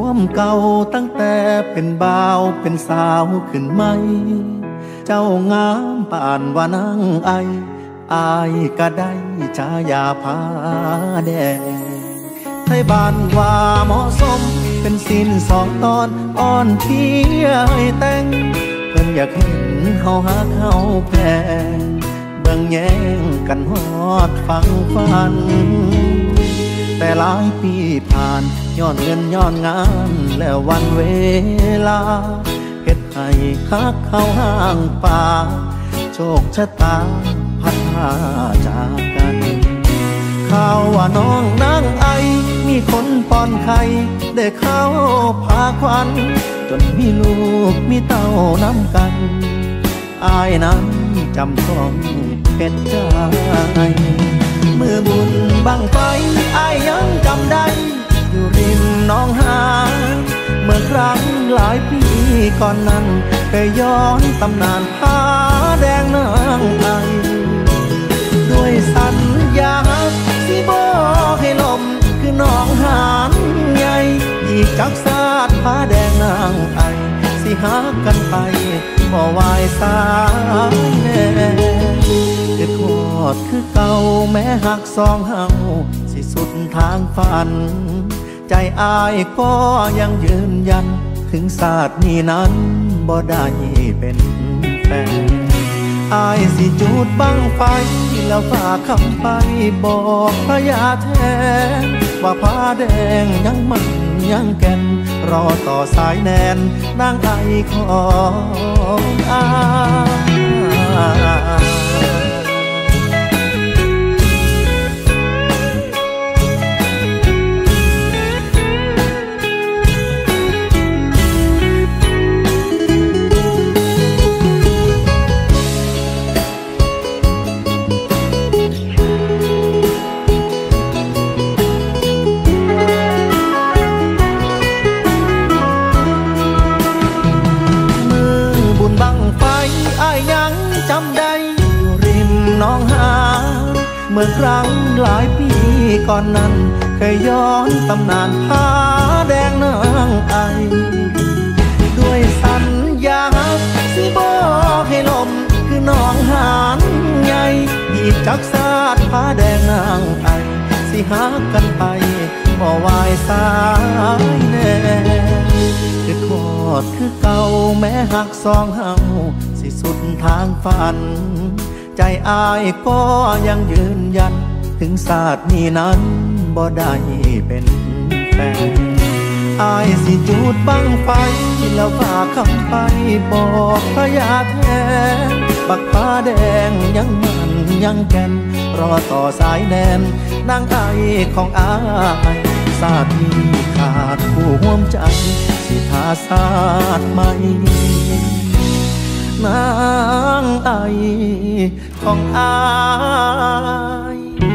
ความเก่าตั้งแต่เป็นบ่าวเป็นสาวขึ้นไหมเจ้างามป่านว่านางไออายก็ได้ฉายาผ้าแดงไทยบ้านว่าเหมาะสมเป็นศีลสองตอนอ่อนเพียให้แต่งเพิ่นอยากเห็นเฮาหักเฮาแพงเบิ่งแย่งกันฮอดฟังฝันแต่หลายปีผ่านย้อนเงินย้อนงานแล้ววันเวลาเฮ็ดให้คักเข้าห้างป่าโชคชะตาพัดพาจากกันข่าวว่าน้องนางไอมีคนป้อนไข่ได้เข้าพาควันจนมีลูกมีเต้าน้ำกันอายนั้นจำต้องเป็นใจมือบุญบังไฟอายยังจำได้อยู่ริมหนองหานเมื่อครั้งหลายปีก่อนนั้นเคยย้อนตำนานผ้าแดงนางไอด้วยสัญญาสิบอกให้ลมคือหนองหานใหญ่อีกจักสาดผ้าแดงนางไอสิหากันไปบ่วายสายแน่เกิดขอดคือเก่าแม้หักสองเฮาสิสุดทางฝันใจอายก็ยังยืนยันถึงศาสตร์นี้นั้นบ่ได้เป็นแฟนอายสิจูดบังไฟแล้วฝากคำไปบอกพญาแทนว่าผ้าแดงยังมันยังแก่นรอต่อสายแนนนางไอของอายจำได้อยู่ริมหนองหานเมื่อครั้งหลายปีก่อนนั้นเคยย้อนตำนานผ้าแดงนางไอด้วยสัญญาสิบอกให้ลมคือหนองหานใหญ่อีกจักสาดผ้าแดงนางไอสิหากันไปบ่วายสายแน่คือขอดคือเก่าแม้หักสองเฮาสิสุดทางฝันใจอายก็ยังยืนยันถึงศาสตร์นี้นั้นบ่ได้เป็นแฟนอายสิจูดบังไฟแล้วฝากคำไปบอกพญาแทนบักผ้าแดงยังมันยังแก่นรอต่อสายแนนนางไอของอายศาสตร์นี้ขาดผู้ห่วมใจสิทาศาสตร์ใหม่นางไอของอาย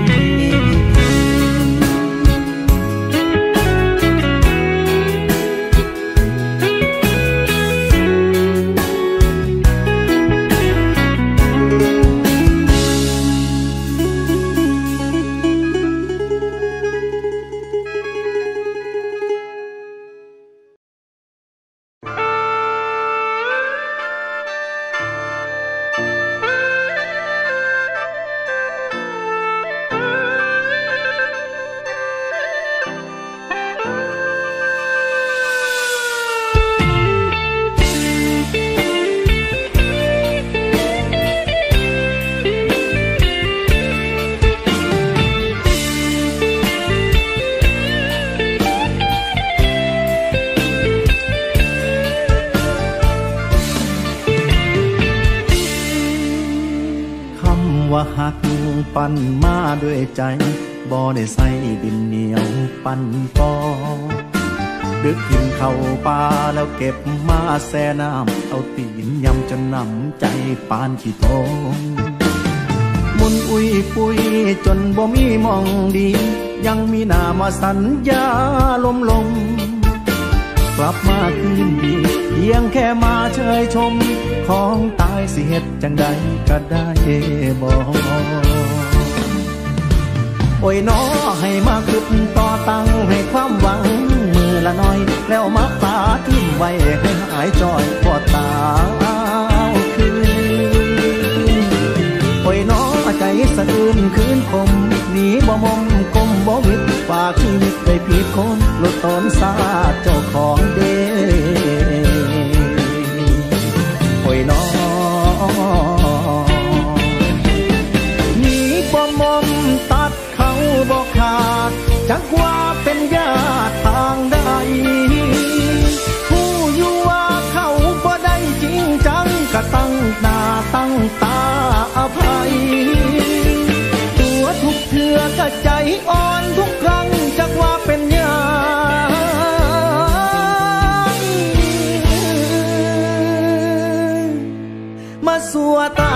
ว่าหักปั่นมาด้วยใจบ่ได้ใส่ดินเหนียวปั่นปอดึกกินเข้าป่าแล้วเก็บมาแช่น้ำเอาตีนยำจนน้ำใจปานขี้โตมุนอุ้ยปุยจนบ่มีมองดียังมีหน้ามาสัญญาลมกลับมาคืนดีเพียงแค่มาเชยชมของตายสิเฮ็ดจังใดก็ได้บอกโอ้ยน้อให้มาขึ้นต่อตั้งให้ความหวังมือละน้อยแล้วมาปาทิ้งไว้ให้หายจอยพอตาคืนโอ้ยน้อใจสะอื้นคืนคมหนีบ่มมกลมบ่วิดฝากชีวิตไปผิดคนหลุดตนซาเจ้าของเด้โอ้ยน้อหนีบ่มมตัดเขาบ่ขาดจักว่าเป็นญาติทางใดผู้อยู่ว่าเขาบ่ได้จริงจังก็ตั้งหน้าตั้งตาอภัยตัวทุกเทื่อก็ใจอ่อนทุกครั้งจักว่าเป็นญาติมาสัวตา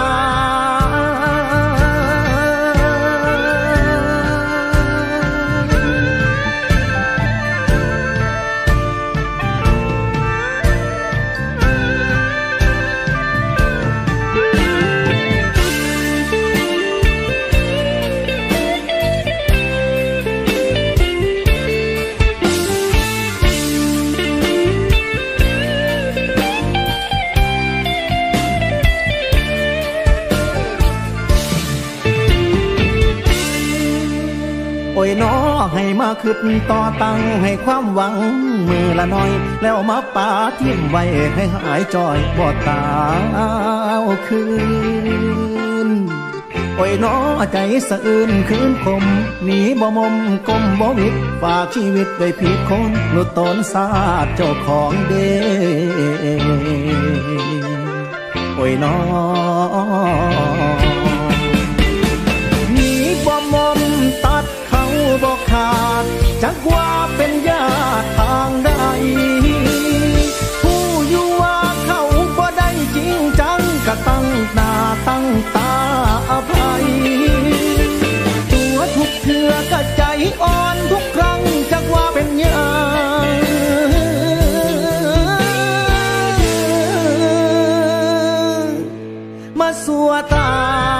โอ้ยน้อให้มาขึ้นต่อตั้งให้ความหวังมือละน้อยแล้วมาปาทิ้งไว้ให้หายจอยบ่ตาคืนโอ้ยน้อใจสะอื้นคืนคมหนีบ่มมกลมบ่วิดฝากชีวิตไปผิดคนหลุดตนซาเจ้าของเด้โอ้ยน้อหนีบ่มมตัดบ่ขาดจักว่าเป็นญาติทางใดผู้อยู่ว่าเขาบ่ได้จริงจังก็ตั้งหน้าตั้งตาอภัยตัวทุกเทื่อก็ใจอ่อนทุกครั้งจักว่าเป็นญาติมาสัวตา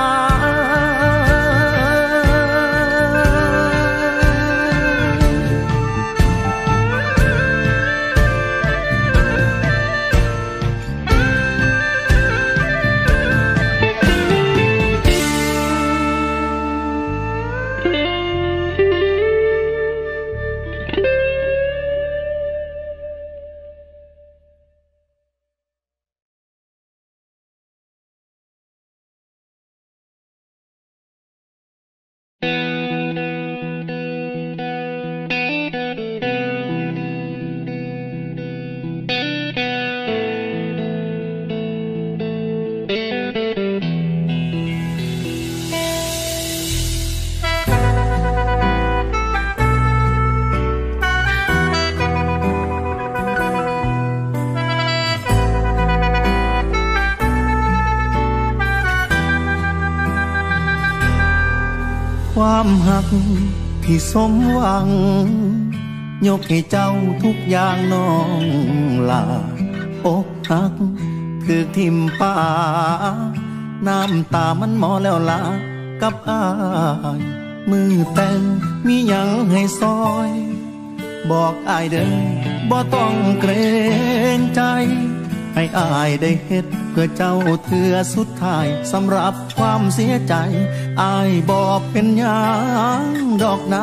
ความหักที่สมหวังยกให้เจ้าทุกอย่างน้องลาอกหักคือทิมป่าน้ำตามันหมอแล้วลากับอายมือแต่งมีหยังให้ซอยบอกอายเด้อบ่ต้องเกรงใจให้อายได้เฮ็ดเพื่อเจ้าเถื่อสุดท้ายสำหรับความเสียใจอายบอกเป็นหยังดอกนา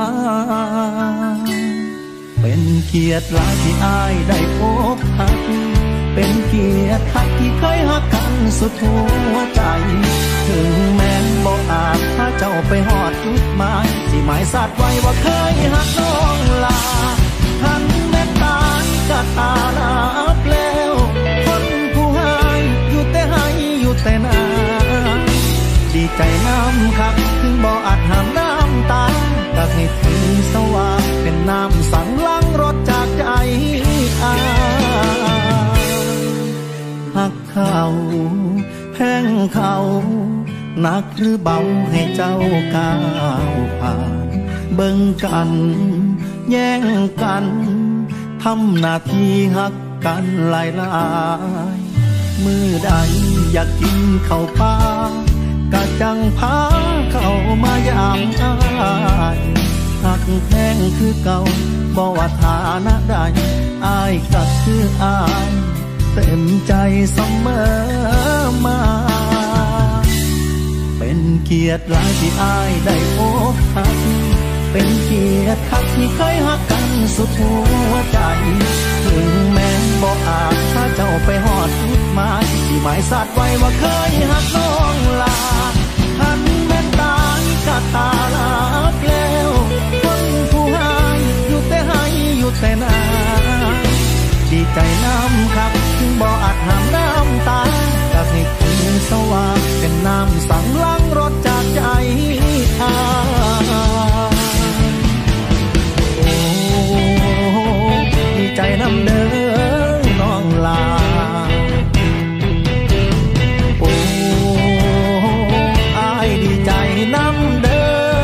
เป็นเกียรติหลายที่อายได้พบหักเป็นเกียรติหักที่เคยหักกันสุดหัวใจถึงแม้บ่อาจพาเจ้าไปหอดจุดหมายที่หมายสัตว์ไว้ว่าเคยหักน้องลาหันแม่ตายก็ตาลาบแล้วคนผู้ให้อยู่แต่ให้อยู่แต่นาดีใจน้ำคักถึงบ่อาจห้ามน้ำตาก็ให้ถึงสว่างเป็นน้ำสั่งล้างรถจากใจอายหักเขาแพงเขาหนักหรือเบาให้เจ้าก้าวผ่านเบิ่งกันแย่งกันทำหน้าที่หักกันหลายมือใดอยากกินข้าวปลากะจังพาเข้ามายามอายหักแพงคือเก่าบ่ว่าฐานะใดอายก็คืออายเต็มใจเสมอมาเป็นเกียรติหลายที่อายได้พบหักเป็นเกียรติคักที่เคยหักกันสุดหัวใจถึงแม้บ่อาจถ้าเจ้าไปหอดจุดหมายที่หมายสัตว์ไว้ว่าเคยหักน้องลาทันแม่ตายก็ตาลาแล้วคนผู้ให้อยู่แต่ให้อยู่แต่นาดีใจน้ำครับถึงบ่อาจห้ามน้ำตาก็ให้คืนสว่างเป็นน้ำสั่งล้างรถจากใจอาโอ้ดีใจน้ำเด้อน้องลาโอ้อายดีใจน้ำเด้อ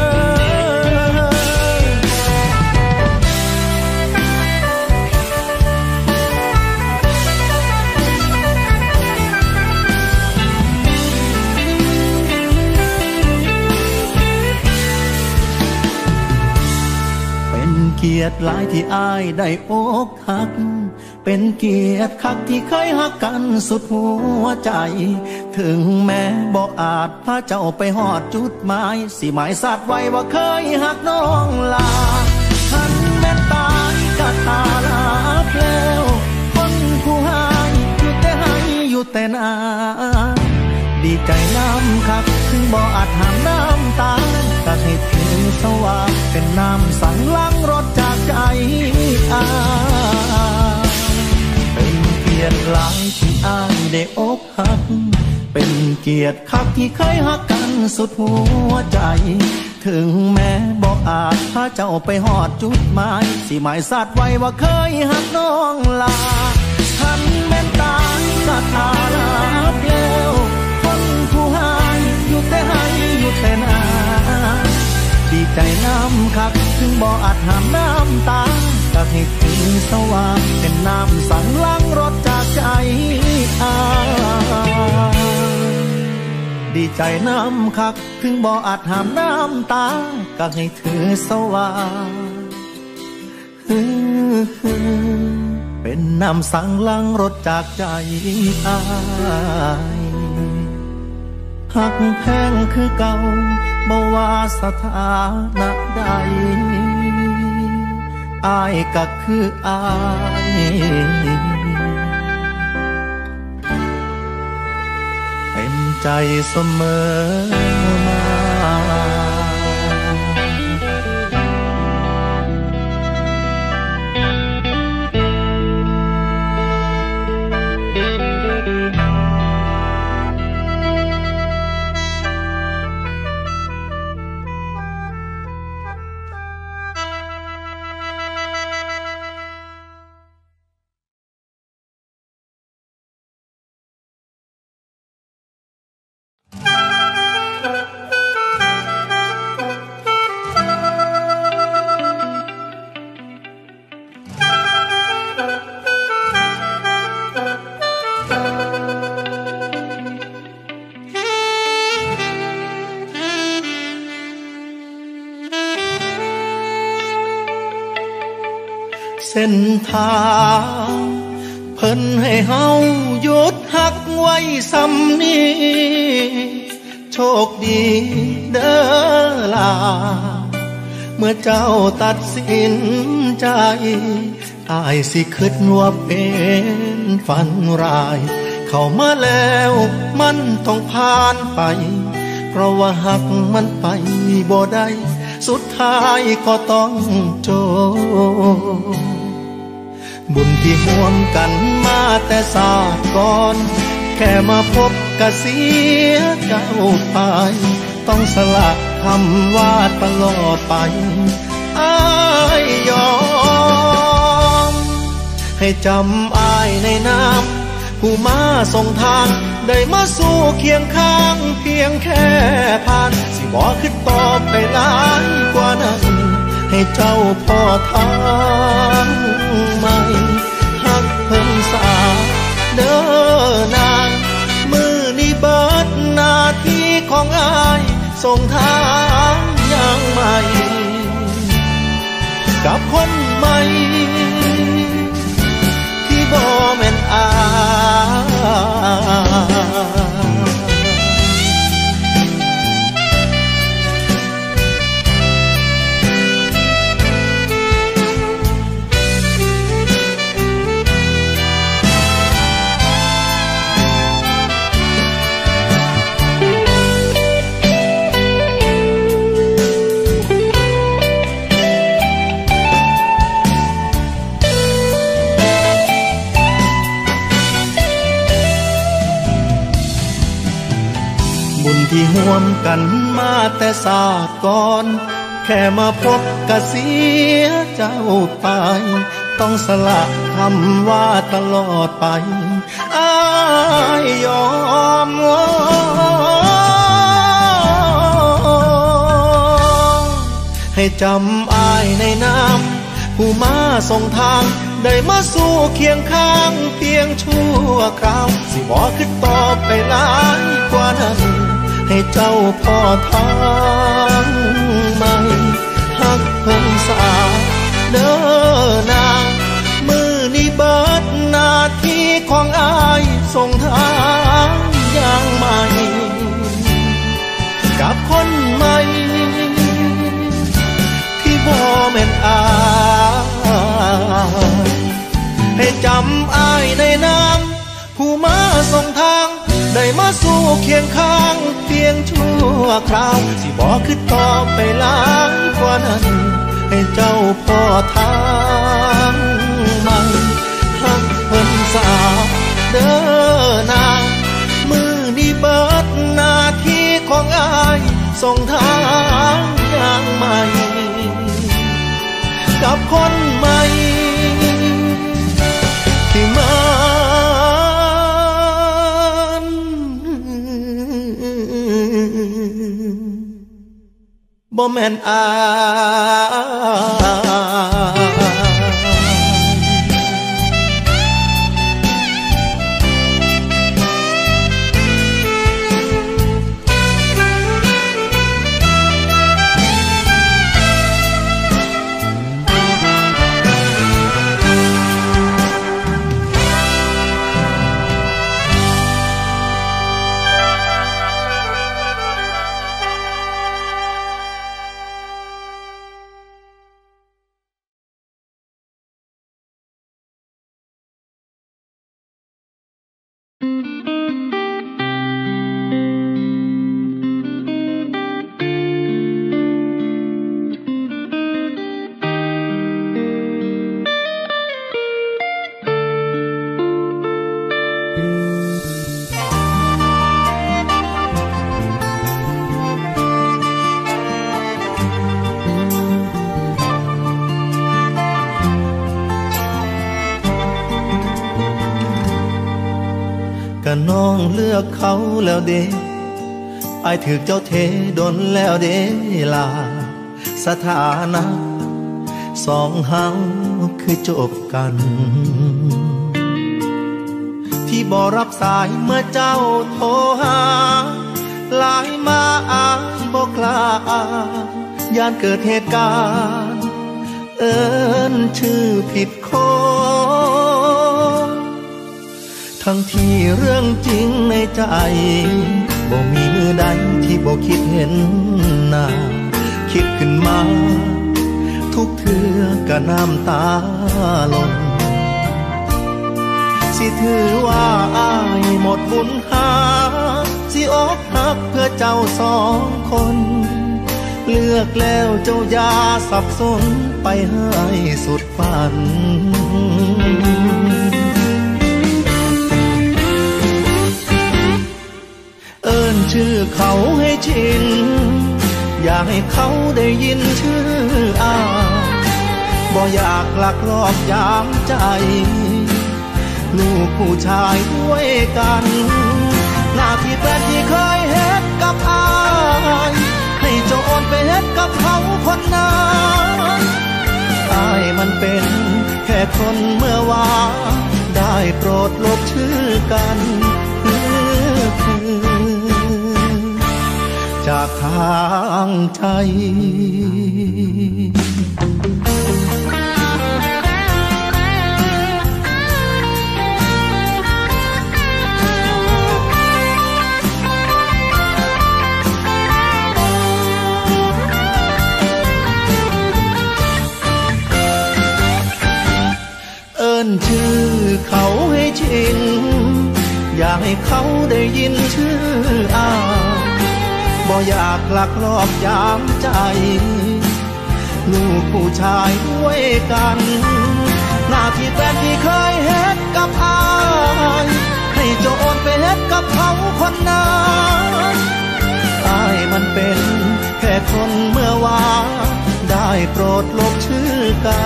เกียรติหลายที่อายได้อกหักเป็นเกียรติคักที่เคยหักกันสุดหัวใจถึงแม้บ่อาจพาเจ้าไปหอดจุดหมายสิหมายสัตว์ไว้ว่าเคยหักน้องลาทันแม่ตายก็ตาลาแล้วคนผู้ให้อยู่แต่ให้อยู่แต่นาดีใจน้ำคักถึงบ่อาจห้ามน้ำตาก็ให้ถึงสว่างเป็นน้ำสั่งล้างรถจากใจอาเป็นเกียรติหลายที่อายได้อกหักเป็นเกียรติคักที่เคยหักกันสุดหัวใจถึงแม้บ่อาจพาเจ้าไปหอดจุดหมายสิหมายสัตว์ไว้ว่าเคยหักน้องลาทันแม่ตายก็ตาลาแล้วคนผู้ให้อยู่แต่ให้อยู่แต่นาดีใจน้ำคักถึงบ่อาจห้ามน้ำตาก็ให้คืนสว่างเป็นน้ำสั่งล้างรถจากใจอาดีใจน้ำคักถึงบ่อาจห้ามน้ำตาก็ให้ถือสว่างเป็นน้ำสั่งล้างรถจากใจอายหักแพงคือเก่าบ่ว่าสถานะใดอายก็คืออายเต็มใจเสมอมาเส้นทางเพิ่นให้เฮาหยุดหักไว้ซ้ำนี้โชคดีเด้อล่ะเมื่อเจ้าตัดสินใจอายสิคิดว่าเป็นฝันร้ายเข้ามาแล้วมันต้องผ่านไปเพราะว่าหักมันไปบ่ได้สุดท้ายก็ต้องจบบุญที่ห่วมกันมาแต่ศาสตร์ก่อนแค่มาพบก็เสียเจ้าไปต้องสละคำว่าตลอดไปอ้ายยอมให้จำอ้ายในน้ำผู้มาส่งทางได้มาสู้เคียงข้างเพียงแค่ผ่านสิบอกขึ้นต่อไปหลายกว่านั้นให้เจ้าพ่อทางใหม่หักเพิ่งสาเด้อนางมือนี้เบิดหน้าที่ของอ้ายส่งทางอย่างใหม่กับคนใหม่ที่ห่วมกันมาแต่ศาสตร์ก่อนแค่มาพบกะเสียเจ้าไปต้องสละคำว่าตลอดไปอ้ายยอมให้จำอ้ายในน้ำผู้มาส่งทางได้มาสู่เคียงข้างเพียงชั่วคราวสิบ่คิดต่อไปหลายกว่านั้นให้เจ้าพ่อทางใหม่ฮักเพิ่นสาเด้อนางมือนี้เบิดหน้าที่ของอ้ายส่งทางอย่างใหม่กับคนใหม่ที่บ่แม่นอ้ายให้จำอ้ายในนามผู้มาส่งทางได้มาสู่เคียงข้างเพียงชั่วคราวสิบ่คิดต่อไปหลายกว่านั้นให้เจ้าพ่อทางใหม่ฮักเพิ่นสาเด้อนางมือนี้เบิดหน้าที่ของอ้ายส่งทางอย่างใหม่กับคนใหม่ที่มันบ่แม่นอ้ายก็น้องเลือกเขาแล้วเด้อ้ายถึกเจ้าเทดนแล้วเด้ล่ะสถานะสองเฮาคือจบกันที่บ่รับสายเมื่อเจ้าโทรหาหลายมาอ้ายบ่กล้าย่านเกิดเหตุการณ์เอิ้นชื่อผิดคนทั้งที่เรื่องจริงในใจบ่มีมือใดที่บ่คิดเห็นหน้าคิดขึ้นมาทุกเทื่อก็น้ำตาหล่นสิถือว่าอ้ายหมดบุญหาสิอกหักเพื่อเจ้าสองคนเลือกแล้วเจ้าอย่าสับสนไปให้สุดฝันเอิ้นชื่อเขาให้ชินอยากให้เขาได้ยินชื่ออ้ายบ่อยากลักลอบยามใจลูกผู้ชายด้วยกันหน้าที่แฟนที่เคยเฮ็ดกับอ้ายให้เจ้าโอนไปเฮ็ดกับเขาคนนั้นอ้ายมันเป็นแค่คนเมื่อวานได้โปรดลบชื่อกันจากทางใจ ชื่อเขาให้ชินอยากให้เขาได้ยินชื่ออ้ายบ่อยากลักลอบยามใจลูกผู้ชายด้วยกันหน้าที่แฟนที่เคยเฮ็ดกับอ้ายให้เจ้าโอนไปเฮ็ดกับเขาคนนั้นคนเมื่อวานได้โปรดลบชื่อกัน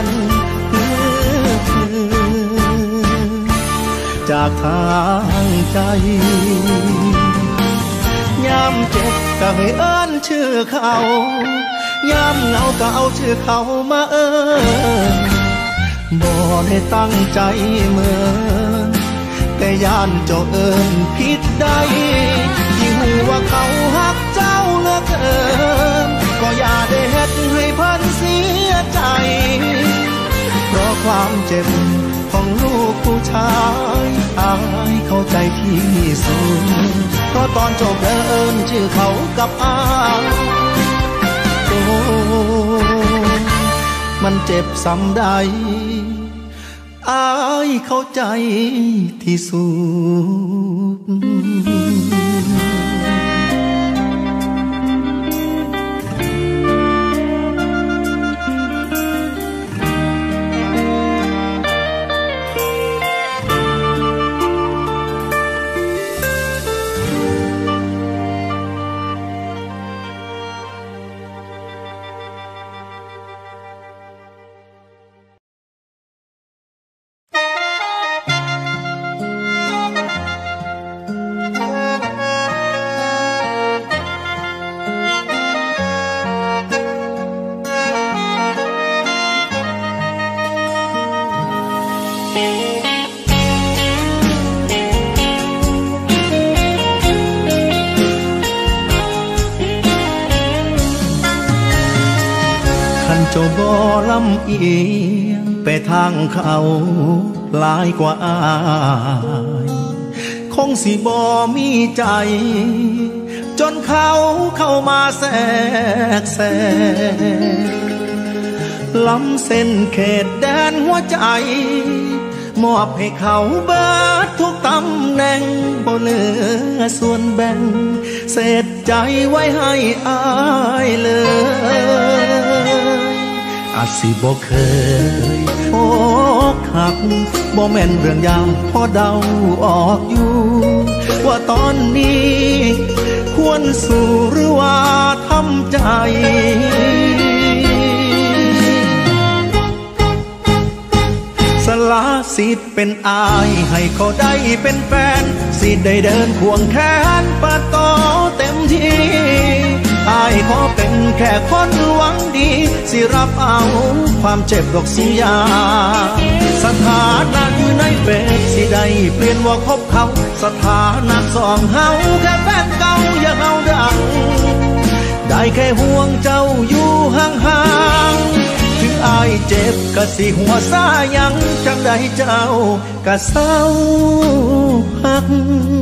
จากทางใจยามเจ็บก็ให้เอิ้นชื่อเขายามเหงาก็เอาชื่อเขามาเอิ้นบ่ได้ตั้งใจเหมือนแต่ย่านเจ้าเอิ้นผิดได้ยิ่งหูว่าเขาหักเจ้าเหลือเกินก็อย่าได้เฮ็ดให้เพิ่นเสียใจเพราะความเจ็บของลูกผู้ชายอายเข้าใจที่สุดเพราะตอนจบเอิ้นชื่อเขากับอายโอ้มันเจ็บซ้ำใดอายเข้าใจที่สุดเจ้าบ่ลำเอียงไปทางเขาหลายกว่าอายคงสิบ่มีใจจนเขาเข้ามาแทรกแซงล้ำเส้นเขตแดนหัวใจมอบให้เขาเบิดทุกตำแหน่งบ่เหลือส่วนแบ่งเศษใจไว้ให้อายเลยอาจสิบ่เคยอกหักบ่แม่นเรื่องยากพอเดาออกอยู่ว่าตอนนี้ควรสู้หรือว่าทำใจสละสิทธิ์เป็นอายให้เขาได้เป็นแฟนสิได้เดินควงแขนปะต่อเต็มที่อายขอเป็นแค่คนหวังดีสิรับเอาความเจ็บดอกสิยาสถานะอยู่ในเฟซสิได้เปลี่ยนว่าคบเขาสถานะสองเฮาแค่แฟนเก่าอย่าเฮาดังได้แค่ห่วงเจ้าอยู่ห่างๆถึงอายเจ็บก็สิหัวซายังจังได้เจ้าก็เศร้าหัก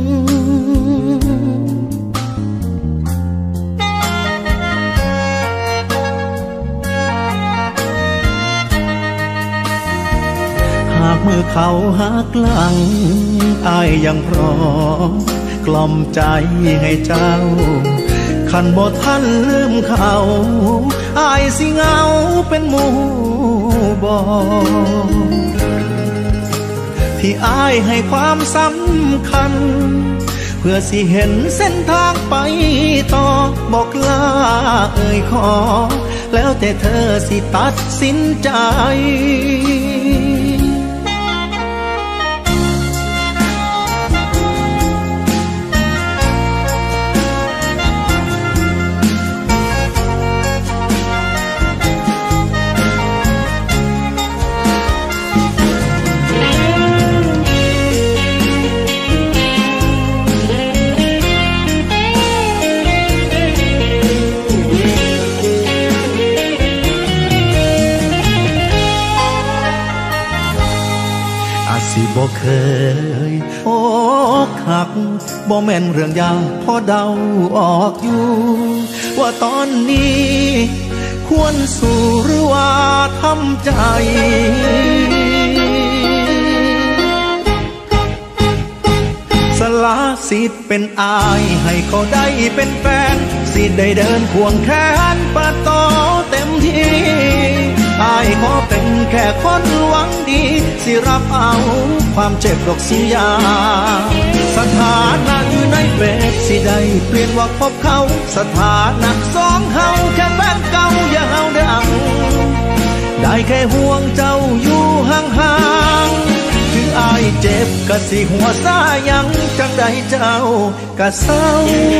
หากมือเขาหักหลังอายยังพร้อมกล่อมใจให้เจ้าคันบ่ทันลืมเขาอายสิเหงาเป็นหมู่บ่ที่อายให้ความสำคัญเพื่อสิเห็นเส้นทางไปต่อบอกลาเอ่ยขอแล้วแต่เธอสิตัดสินใจสิบ่เคยอกหักบ่แม่นเรื่องยากพอเดาออกอยู่ว่าตอนนี้ควรสู้หรือว่าทำใจสละสิทธิ์เป็นอายให้เขาได้เป็นแฟนสิได้เดินควงแขนปะต่อเต็มที่อายขอเป็นแค่คนหวังดีสิรับเอาความเจ็บดอกสุยาสถานะอยู่ในเฟซสิได้เปลี่ยนว่าพบเขาสถานะสองเฮาแค่แฟนเก่าอย่าเฮาดังได้แค่ห่วงเจ้าอยู่ห่างๆถึงอายเจ็บกะสิหัวซายังจังใดเจ้ากะเศร้า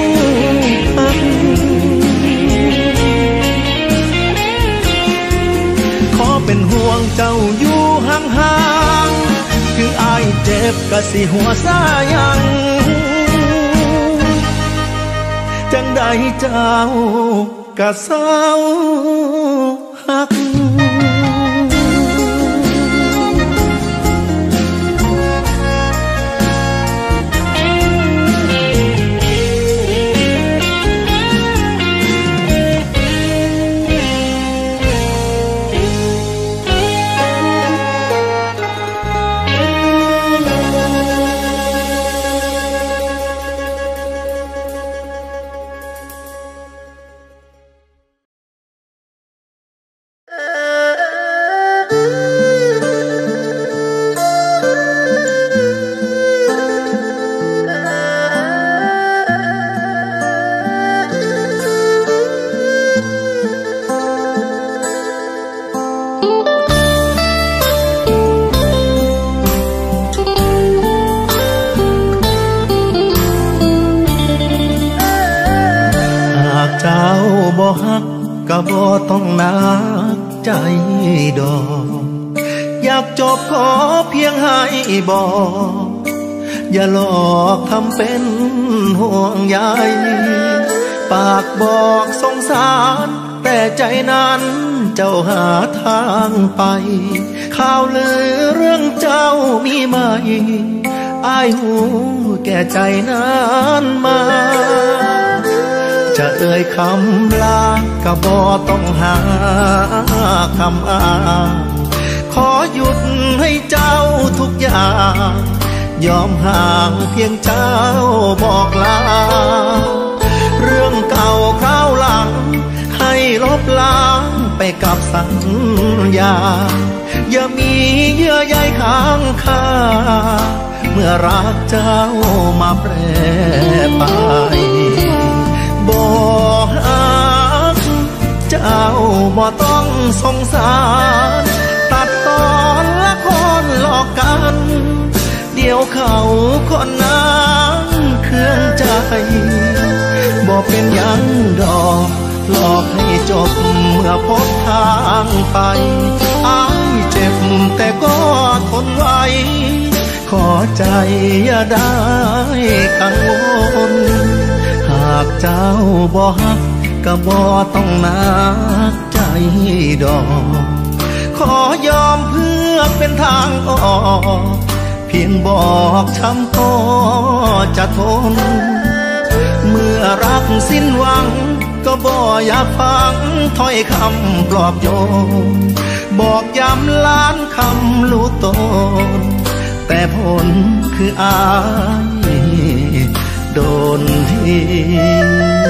ขอเป็นห่วงเจ้าอยู่ห่างๆถึงอายเจ็บกะสิหัวซายังจังใดเจ้ากะเศร้าหักบ่ฮักก็บ่ต้องนักใจดอกอยากจบขอเพียงให้บอกอย่าหลอกทำเป็นห่วงใยปากบอกสงสารแต่ใจนั้นเจ้าหาทางไปข่าวลือเรื่องเจ้ามีไหมอ้ายหูแก่ใจนั้นมาจะเอ่ยคำลาก็บ่ต้องหาคำอ้างขอหยุดให้เจ้าทุกอย่างยอมห่างเพียงเจ้าบอกลาเรื่องเก่าคราวหลังให้ลบล้างไปกับสัญญาอย่ามีเยื่อใยค้างคาเมื่อรักเจ้ามาแปรไปบ่ฮักเจ้าบ่ต้องสงสารตัดตอนละคนหลอกกันเดี๋ยวเขาคนนั้นเครื่องใจบ่เป็นหยังดอกหลอกให้จบเมื่อพบทางไปอ้ายเจ็บแต่ก็ทนไว้ขอใจอย่าได้กังวลหากเจ้าบ่ฮักก็บ่ต้องนักใจดอกขอยอมเพื่อเป็นทางออกเพียงบอกช้ำก็จะทนเมื่อรักสิ้นหวังก็บ่อยากฟังถ้อยคำปลอบโยนบอกย้ำล้านคำรู้ตนแต่ผลคืออายโดนทิ้ง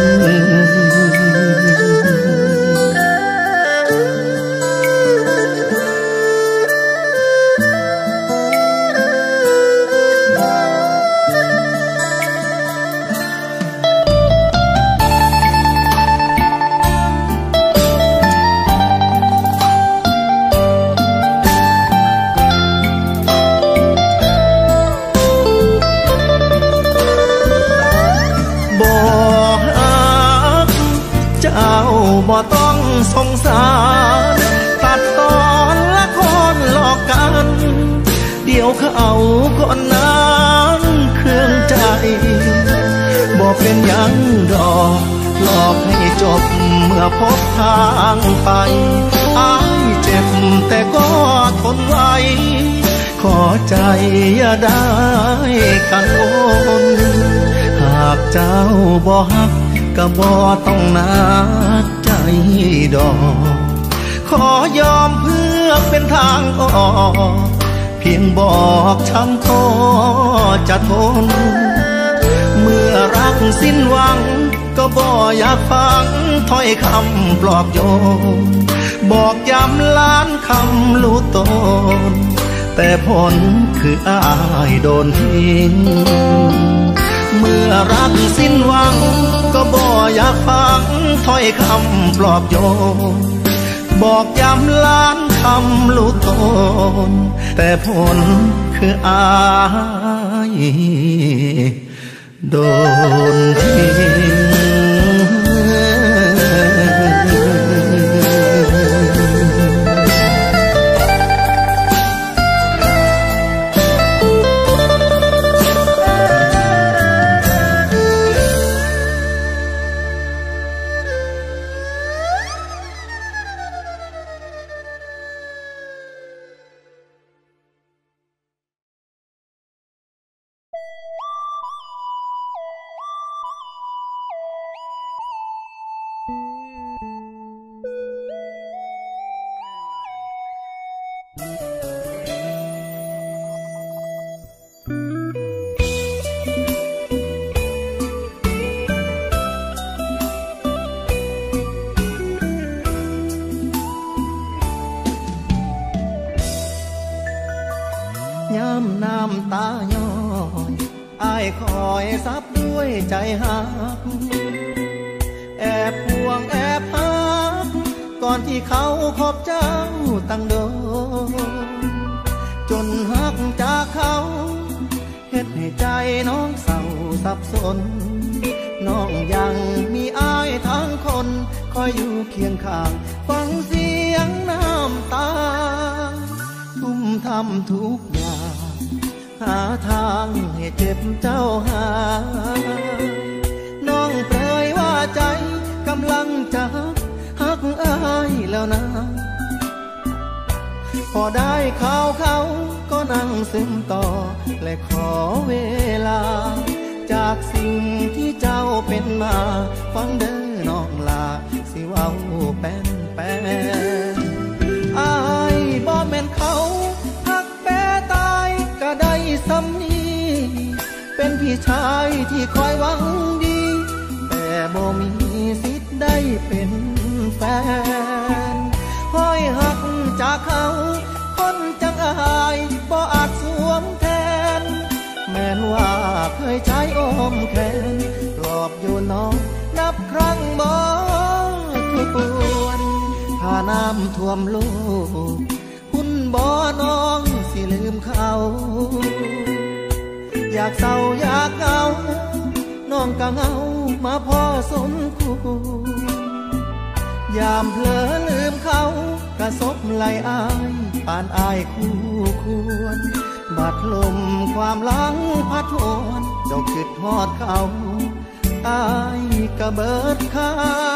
บ่ต้องสงสารตัดตอนละคนหลอกกันเดี๋ยวเขาคนนั้นเครื่องใจบ่เป็นหยังดอกหลอกให้จบเมื่อพบทางไปอ้ายเจ็บแต่ก็ทนไว้ขอใจอย่าได้กังวลหากเจ้าบ่ฮักก็บ่ต้องนักใจดอกขอยอมเพื่อเป็นทางออกเพียงบอกช้ำก็จะทนเมื่อรักสิ้นหวังก็บ่อยากฟังถ้อยคำปลอบโยนบอกย้ำล้านคำรู้ตนแต่ผลคืออายโดนทิ้งเมื่อรักสิ้นหวังก็บ่อยากฟังถ้อยคำปลอบโยนบอกย้ำล้านคำรู้ตนแต่ผลคืออายโดนทิ้งย้ำน้ำตาย้อยอ้ายคอยซับด้วยใจหักแอบห่วงแอบหักก่อนที่เขาคบเจ้าตั้งโดนจนหักจากเขาเฮ็ดให้ใจน้องเศร้าสับสนน้องยังมีอ้ายทั้งคนคอยอยู่เคียงข้างฟังเสียงน้ำตาทุ่มทำทุกอย่างหาทางให้เจ็บเจ้าหายน้องเปรยว่าใจกำลังจะหักอ้ายแล้วนะพอได้ข่าวเขาก็นั่งซึมต่อและขอเวลาจากสิ่งที่เจ้าเป็นมาฟังเด้อน้องลาสิเว้าแป้นอ้ายบ่แม่นเขาหักแปรตายก็ได้ซ้ำนี้เป็นพี่ชายที่คอยหวังดีแต่บ่มีสิทธิ์ได้เป็นแฟนห้อยหักจากเขาคนจังอายบ่อาจสวมแทนแม้นว่าเคยใช้อ้อมแขนปลอบอยู่น้องนับครั้งบ่ทวนถ้าน้ำท่วมโลกคุณบ่น้องสิลืมเขาอยากเศร้าอยากเหงาน้องก็เหงามาพอสมควรยามเผลอลืมเขากระซบไหลอายปานอายคู่ควรบาดลมความหลังพัดโหวนเจ้าคิดฮอดเขาอายก็เบิดค่า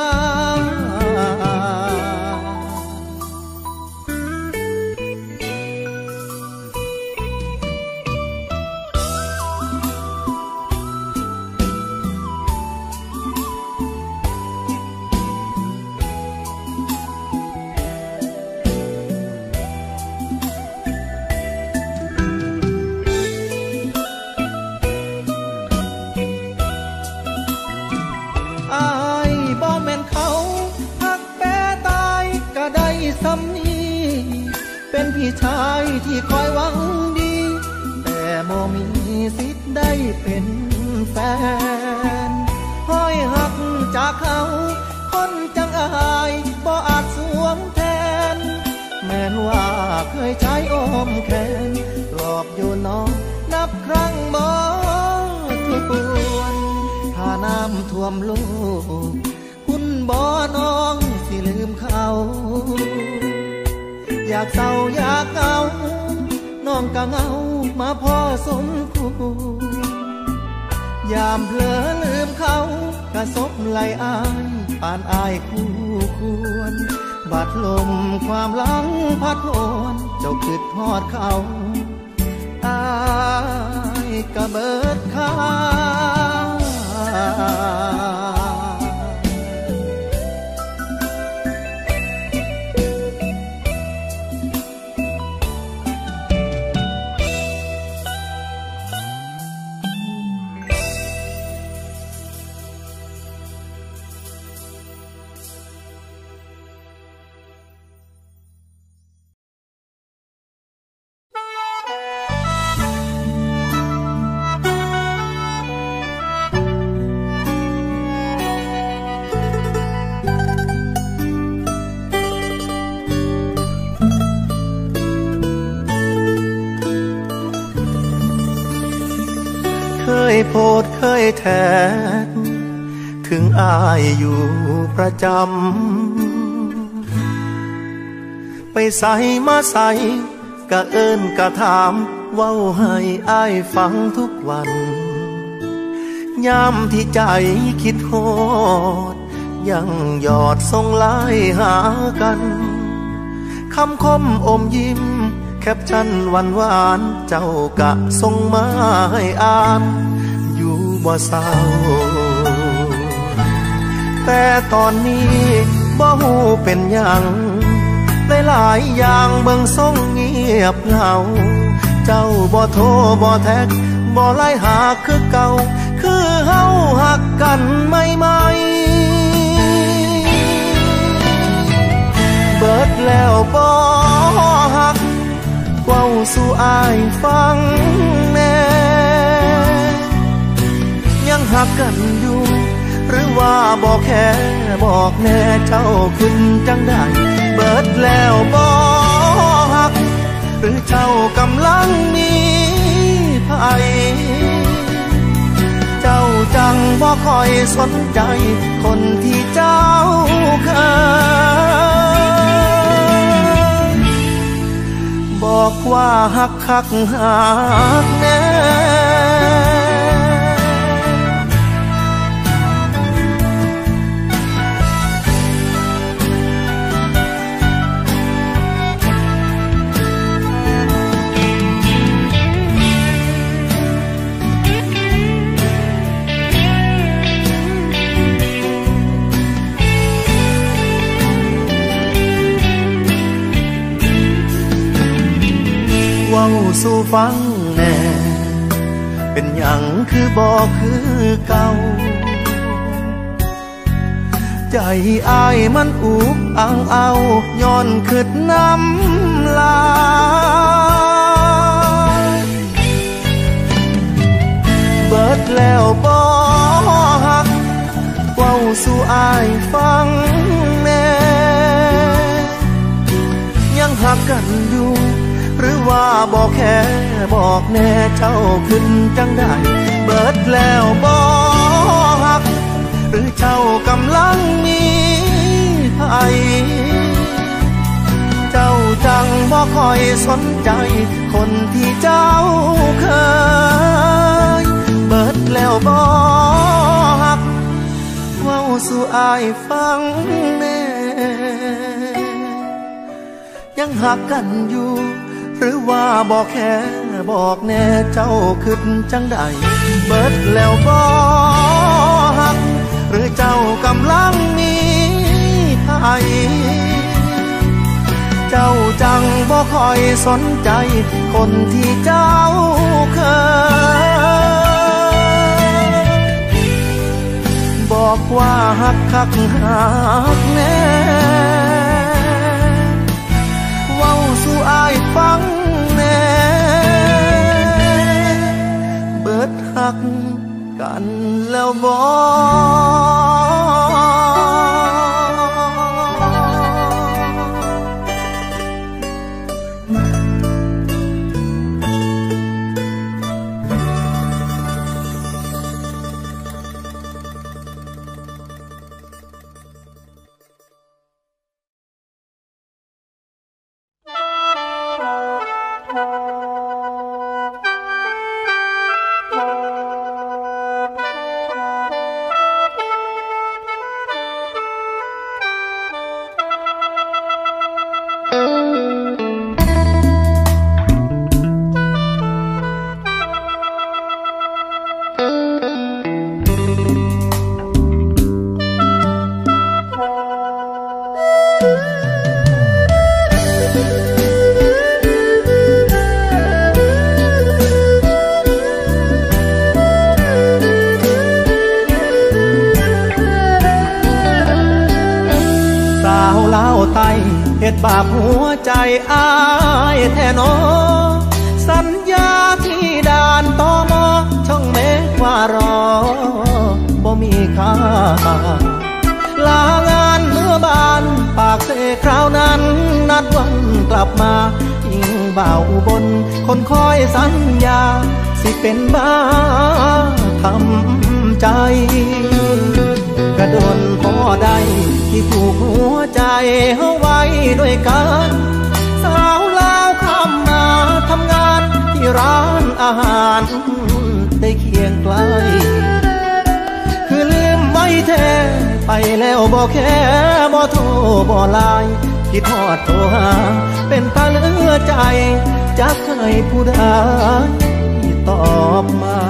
เป็นพี่ชายที่คอยหวังดีแต่บ่มีสิทธิ์ได้เป็นแฟนห้อยหักจากเขาคนจังอายบ่อาจสวมแทนแม้นว่าเคยใช้อ้อมแขนปลอบอยู่น้องนับครั้งบ่ทวนถ้าน้ำท่วมโลกคุณบ่น้องสิลืมเขาอยากเศร้าอยากเหงาน้องก็เหงามาพอสมควรยามเผลอลืมเขากระซบไหลอายปานอายคู่ควรบาดลมความหลังพัดโหวนเจ้าคิดฮอดเขาอายก็เบิดค่ายโพดเคยแทนถึงอายอยู่ประจำไปใส่มาใส่กะเอิ้นกะถามเว้าให้อายฟังทุกวันยามที่ใจคิดโหดยังหยอดส่งไลน์หากันคำคมอมยิ้มแคปชั่นหวานๆเจ้ากะส่งมาให้อ่านอยู่บ่เศร้าแต่ตอนนี้บ่ฮู้เป็นหยังหลายๆอย่างเบิ่งส่งเงียบเหงาเจ้าบ่โทรบ่แท็กบ่ไลน์หาคือเก่าคือเฮาหักกันใหม่ๆเบิดแล้วบ่หักเว้าสู่อายฟังแน่ยังหักกันอยู่หรือว่าบอกแค่บอกแน่เจ้าขึ้นจังได้เบิดแล้วบ่หักหรือเจ้ากำลังมีภัยเจ้าจังบ่ค่อยสนใจคนที่เจ้าเคยบอกว่าหักคักหักแน่เว้าสู่ฟังแน่เป็นหยังคือบอกคือเก่าใจอ้ายมันอุบอังเอาย้อนขึ้นน้ำลายเบิดแล้วบ่หักเว้าสู่อ้ายฟังแน่ยังหักกันอยู่หรือว่าบอกแค่บอกแน่เจ้าขึ้นจังได้เบิดแล้วบ่หักหรือเจ้ากำลังมีภัยเจ้าจังบ่ค่อยสนใจคนที่เจ้าเคยเบิดแล้วบ่หักเว้าสู่อายฟังแน่ยังหักกันอยู่หรือว่าบอกแค่บอกแน่เจ้าขึ้นจังได้เบิดแล้วบ่หักหรือเจ้ากำลังมีภัยเจ้าจังบ่ค่อยสนใจคนที่เจ้าเคยบอกว่าหักคักหักแน่เว้าสู่อายฟังแน่เบิดหักกันแล้วบ่เฮ็ดบาปหัวใจอ้ายแท้น้อสัญญาที่ด่านตม.ช่องเมฆว่ารอบ่มีค่าลางานเมื่อบ้านปากเสคราวนั้นนัดวันกลับมาอิงบ่าวอุบลคนคอยสัญญาสิเป็นบ้าทำใจกระโดนพอใดที่ผูกหัวใจเฮาไว้ด้วยกันสาวลาวข้ามมาทำงานที่ร้านอาหารได้เคียงไกลคือลืมไว้แท้ไปแล้วบ่แค่บ่โทรบ่ไลน์คิดฮอดโทรหาเป็นตาเหลือใจจักให้ผู้ใดตอบมา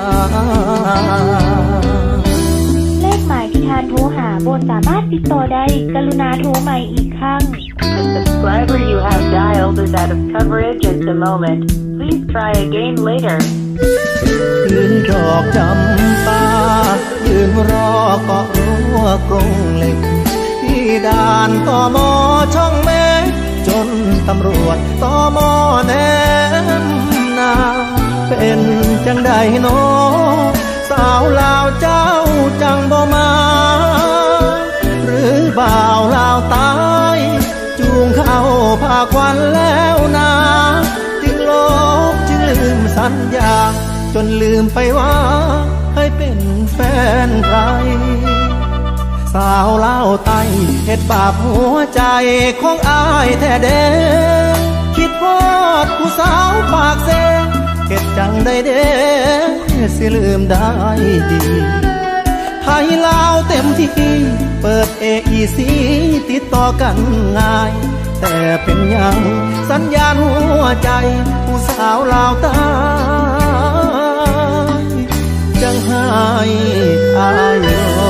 เลขหมายที่ท่านโทรหาบนสามารถติดต่อได้กรุณาโทรใหม่อีกครั้ง The subscriber you have dialed is out of coverage at the moment. Please try again later. ยืนดอกจำปายืนรอเกาะรั้วกรงเหล็กที่ด่านตม.ช่องเมฆจนตำรวจตม.แนมนาเป็นจังใดโนสาวลาวเจ้าจังบ่มาหรือบ่าวลาวตายจูงเข้าพาควันแล้วนาจึงลบจึงลืมสัญญาจนลืมไปว่าเคยเป็นแฟนใครสาวลาวไต้เฮ็ดบาปหัวใจของอายแท้เด้คิดพอดผู้สาวปากเซเฮ็ดจังได้เด้สิลืมได้ดีไทยลาวเต็มที่เปิด AEC ติดต่อกันง่ายแต่เป็นยังสัญญาณหัวใจผู้สาวลาวตายจังให้อายรอ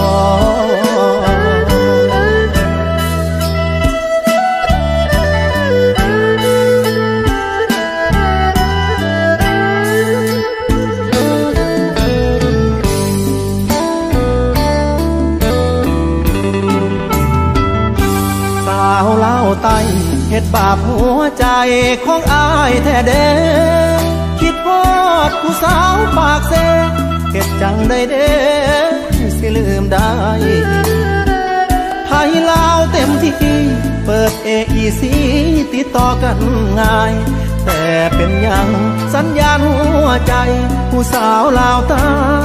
สาวลาวไต้เฮ็ดบาปหัวใจของอายแท้เด้คิดพอดผู้สาวปากเซเฮ็ดจังได้เด้สิลืมได้ไทยลาวเต็มที่เปิด AEC ติดต่อกันง่ายแต่เป็นยังสัญญาณหัวใจผู้สาวลาวใต้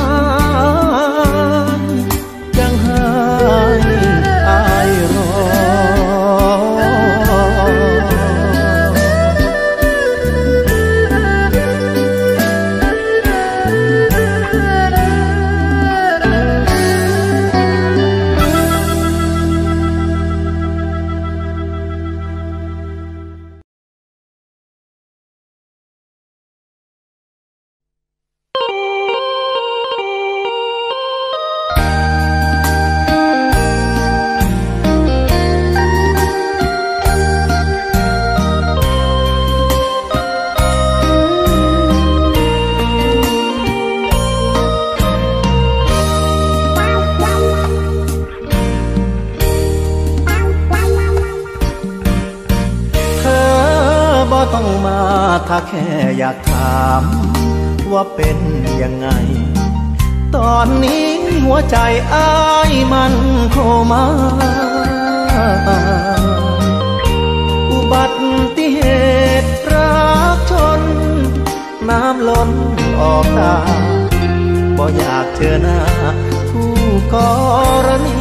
ยังให้อายรอต้องมาถ้าแค่อยากถามว่าเป็นยังไงตอนนี้หัวใจอ้ายมันโคม่าอุบัติเหตุรักชนน้ำล้นออกตาบ่อยากเจอหน้าคู่กรณี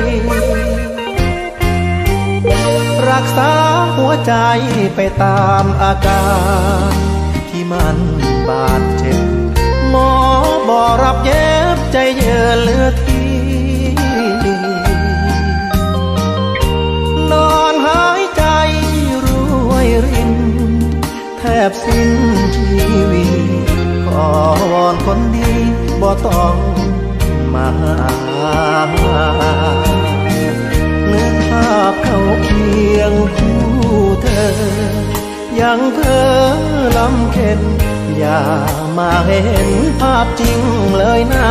รักษาหัวใจไปตามอาการที่มันบาดเจ็บหมอบอกรับเย็บใจเยือเลือดที่นอนหายใจรวยรินแทบสิ้นชีวิตขอวอนคนดีบ่ต้องมาเนื้อภาพเขาเคียงคู่เธอยังเพ้อลำเค็ญอย่ามาเห็นภาพจริงเลยนะ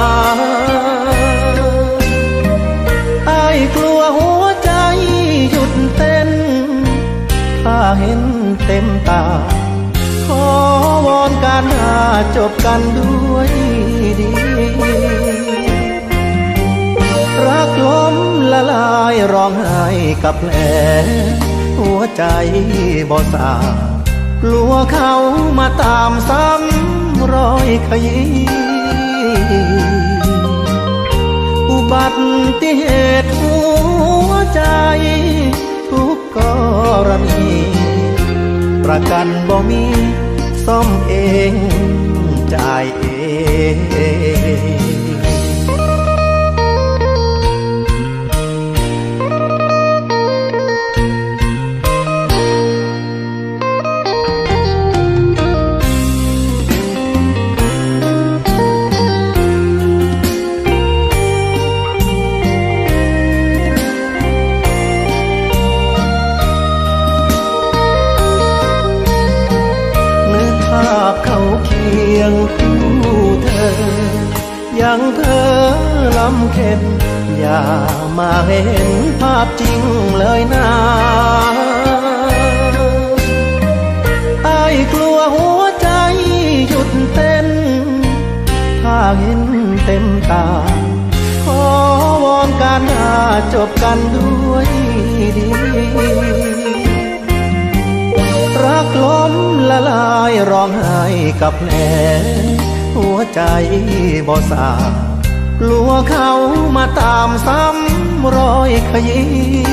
อ้ายกลัวหัวใจหยุดเต้นถ้าเห็นเต็มตาขอวอนการหาจบกันด้วยดีรักล้มละลายร้องไห้กับแผลหัวใจบ่สากลัวเขามาตามซ้อยขยี้อุบัติเหตุหัวใจทุกกรณีประกันบ่มีซ่อมเองจ่ายเองเขาเคียงคู่เธอยังเธอลำเค็ญอย่ามาเห็นภาพจริงเลยนะอ้ายกลัวหัวใจหยุดเต้นถ้าเห็นเต็มตาขอวอนการหาจบกันด้วยดีรักล้มละลายร้องไห้กับแผลหัวใจบ่สากลัวเขามาตามซ้ำรอยขยี้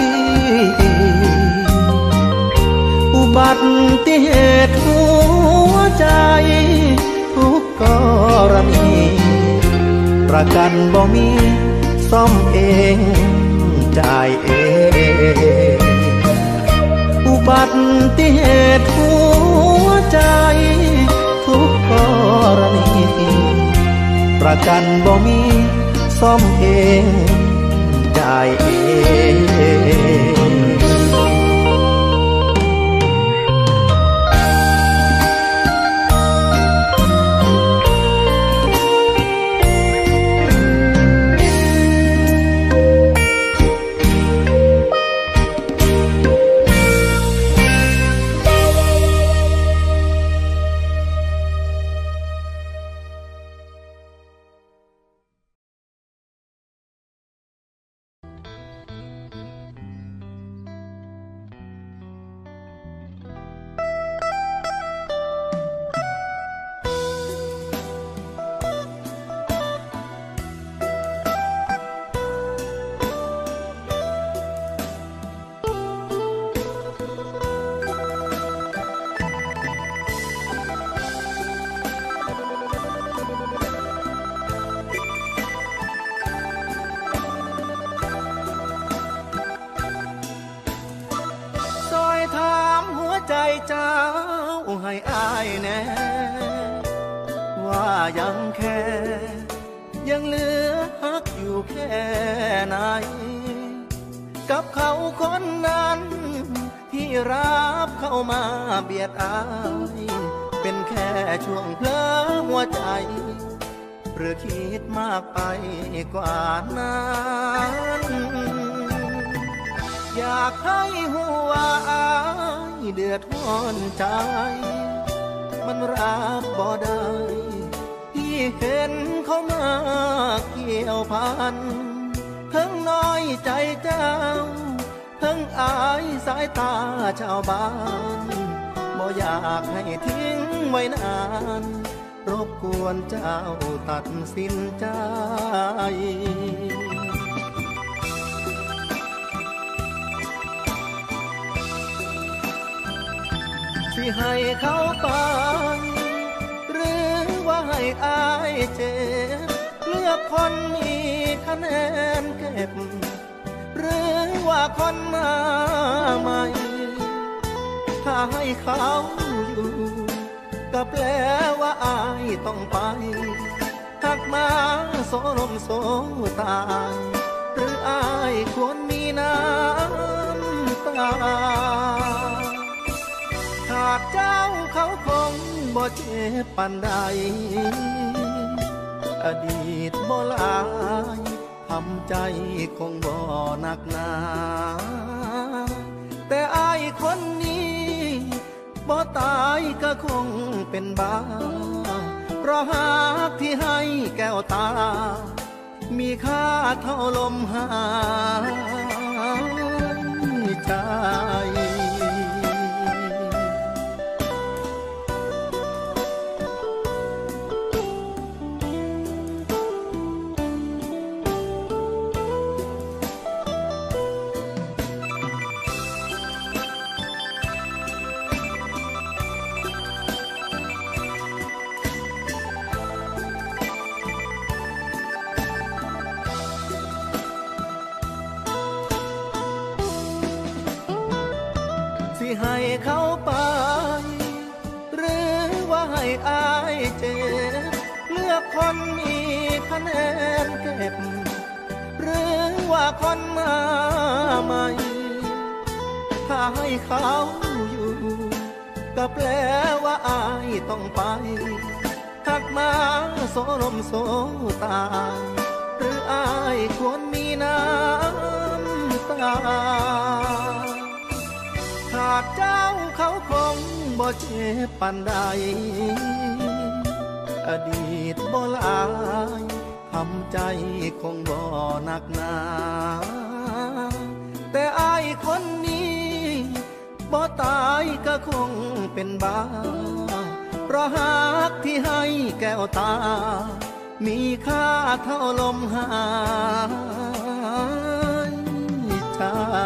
อุบัติเหตุหัวใจทุกกรณีประกันบ่มีซ่อมเองจ่ายเองอุบัติเหตุหัวใจทุกกรณีประกันบ่มีซ่อมเองจ่ายเองเจ้าให้อายแน่ว่ายังแค่ยังเหลือฮักอยู่แค่ไหนกับเขาคนนั้นที่รับเข้ามาเบียดอายเป็นแค่ช่วงเพลอหัวใจหรือคิดมากไปกว่านั้นอยากให้หัวอายเดือดร้อนใจมันรับบ่ได้ที่เห็นเขามาเกี่ยวพันทั้งน้อยใจเจ้าทั้งอายสายตาชาวบ้านบ่อยากให้ทิ้งไว้นานรบกวนเจ้าตัดสินใจที่ให้เขาไปหรือว่าให้อายเจ็บเลือกคนมีคะแนนเก็บหรือว่าคนมาใหม่ถ้าให้เขาอยู่ก็แปลว่าอายต้องไปหักมาโซลมโซตายหรืออายควรมีน้ำตาหากเจ้าเขาคงบ่เจ็บปานใดอดีตบ่หลายทำใจคงบ่หนักหนาแต่อายคนนี้บ่ตายก็คงเป็นบ้าเพราะหากที่ให้แก้วตามีค่าเท่าลมหายใจเขาไปหรือว่าให้อายเจ็บเลือกคนมีคะแนนเก็บหรือว่าคนมาใหม่ถ้าให้เขาอยู่ก็แปลว่าอายต้องไปหักมาโซลมโซตายหรืออายควรมีน้ำตาขาดเจ้าเขาคงบ่เจ็บปานใดอดีตบ่หลายทำใจคงบ่หนักหนาแต่อายคนนี้บ่ตายก็คงเป็นบ้าเพราะหักที่ให้แก้วตามีค่าเท่าลมหายใจ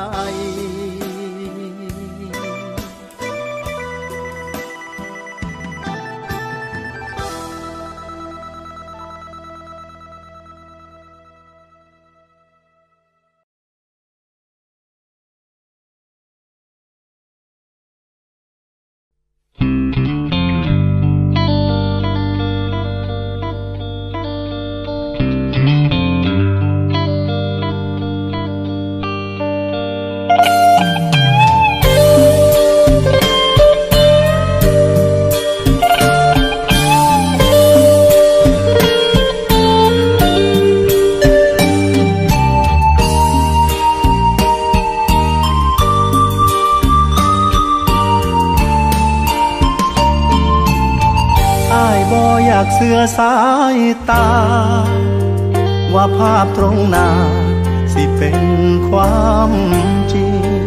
เสื้อสายตาว่าภาพตรงหน้าสิเป็นความจริง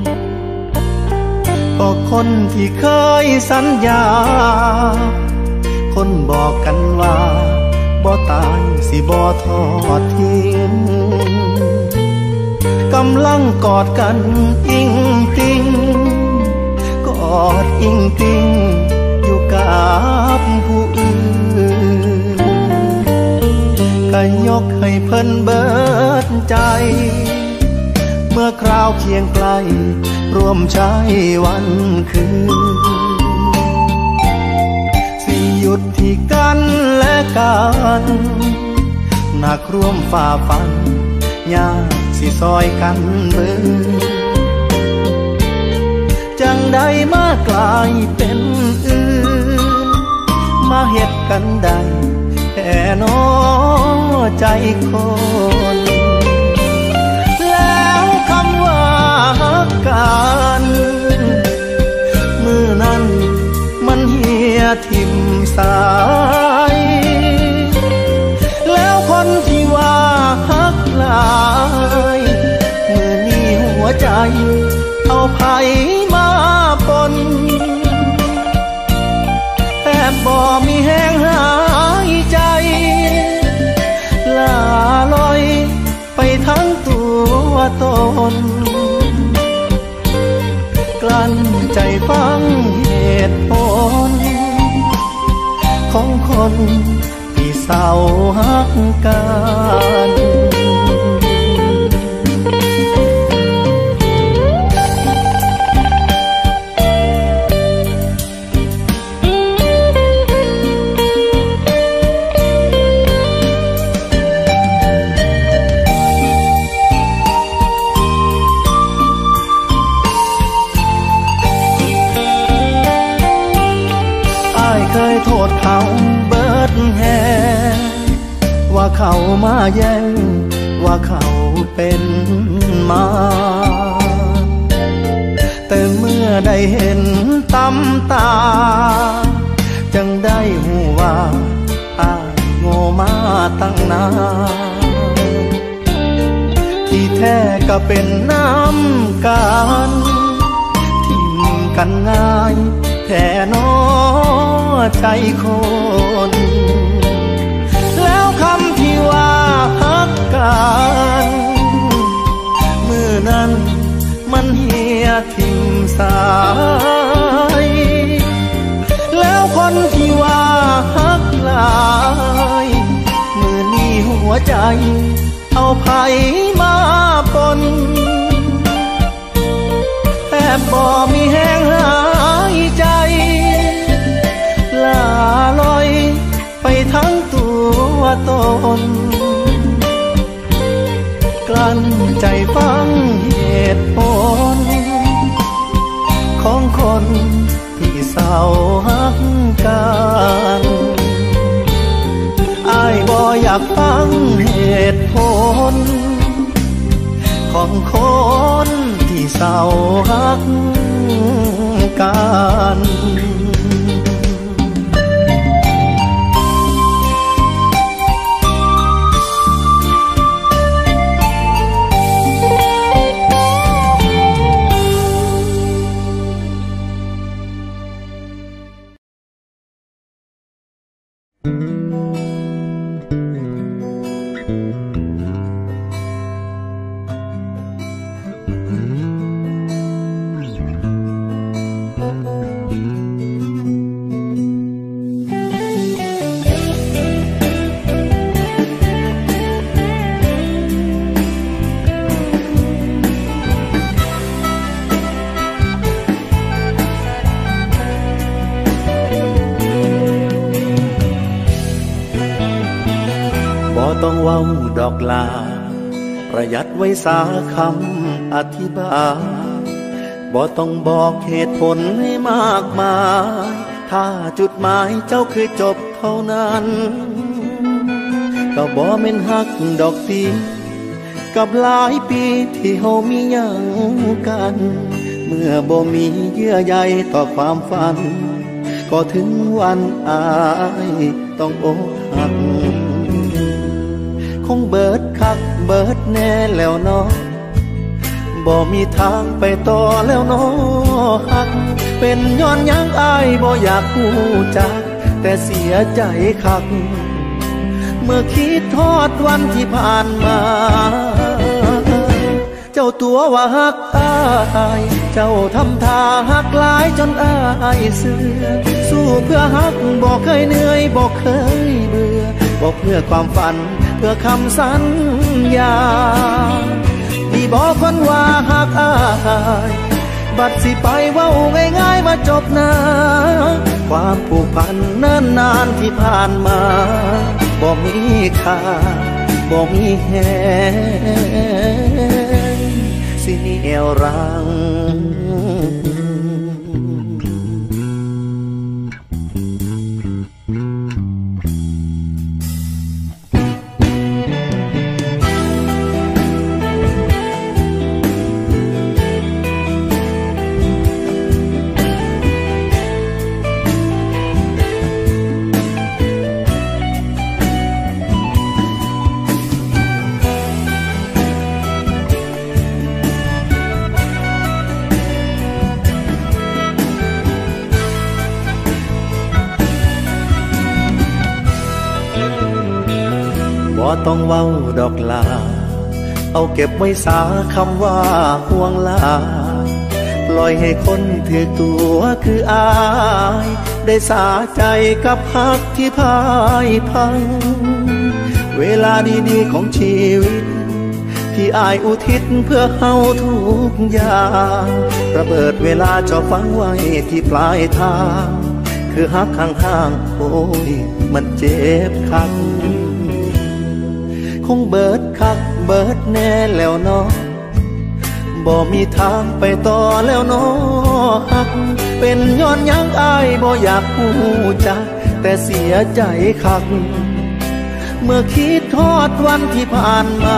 ก็คนที่เคยสัญญาคนบอกกันว่าบ่ตายสิบ่ทอดทิ้งกำลังกอดกันอิงติงกอดอิงติงอยู่กับผู้อื่นก็ยกให้เพิ่นเบิดใจเมื่อคราวเคียงไกลร่วมใช้วันคืนสิหยุดที่กันและกันหนักร่วมฝ่าฟันยากสิซอยกันเบิดจังใดมากลายเป็นอื่นมาเฮ็ดกันได้แค่น้อใจคนแล้วคำว่าฮักกันมือนั้นมันเหี่ยทิ่มสายแล้วคนที่ว่าฮักหลายมือนี้หัวใจเอาไผมาปนแทบบ่มีแห้งหายใจลาลอยไปทั้งตัวตนกลั้นใจฟังเหตุผลของคนที่เศร้าฮักกันเคยโทษเขาเบิดแฮว่าเขามาแย่งว่าเขาเป็นมาแต่เมื่อได้เห็นตำตาจังได้หูว่าอ้ายโง่มาตั้งนานที่แท้ก็เป็นน้ำกันทิ่มกันง่ายแค่น้อใจคนแล้วคำที่ว่าฮักกันมือนั้นมันเหี่ยทิ่มสายแล้วคนที่ว่าฮักหลายมือนี้หัวใจเอาไผมาปนแทบบบ่มีแห้งหายใจลาลอยไปทั้งตัวตนกลั้นใจฟังเหตุผลของคนที่เศร้าฮักกันอ้ายบ่อยากฟังเหตุผลของคนที่เศร้าฮักกันต้องเว้าดอกลาประหยัดไว้สาคำอธิบายบ่ต้องบอกเหตุผลให้มากมายถ้าจุดหมายเจ้าคือจบเท่านั้นก็บ่แม่นฮักดอกตีกับหลายปีที่เฮามีหยังกันเมื่อบ่มีเยื่อใยต่อความฝันก็ถึงวันอายต้องอกหักคงเบิดคักเบิดแน่แล้วเนาะบ่มีทางไปต่อแล้วเนาะฮักเป็นย้อนยังอายบ่อยากฮู้จักแต่เสียใจคักเมื่อคิดทอดวันที่ผ่านมาเจ้าตัวว่าฮักอายเจ้าทำท่าฮักหลายจนอายเสื่อสู้เพื่อฮักบ่เคยเหนื่อยบ่เคยเบื่อบ่เพื่อความฝันเพื่อคำสัญญาที่บอกคนว่าฮักอายบัดสิไปเว้าง่ายๆมาจบนะความผูกพันเนิ่นนานที่ผ่านมาบ่มีค่าบ่มีแหงสิเหนี่ยวรังบ่ต้องเว้าดอกลาเอาเก็บไว้สาคำว่าห่วงลาปล่อยให้คนถือตัวคืออายได้สาใจกับฮักที่พ่ายพังเวลาดีๆของชีวิตที่อายอุทิศเพื่อเฮาทุกอย่างระเบิดเวลาจอฝังไว้ที่ปลายทางคือฮักข้างๆโอ้ยมันเจ็บคักคงเบิดคักเบิดแน่แล้วเนาะบ่มีทางไปต่อแล้วเนาะฮักเป็นย้อนยังอายบ่อยากฮู้จักแต่เสียใจคักเมื่อคิดทอดวันที่ผ่านมา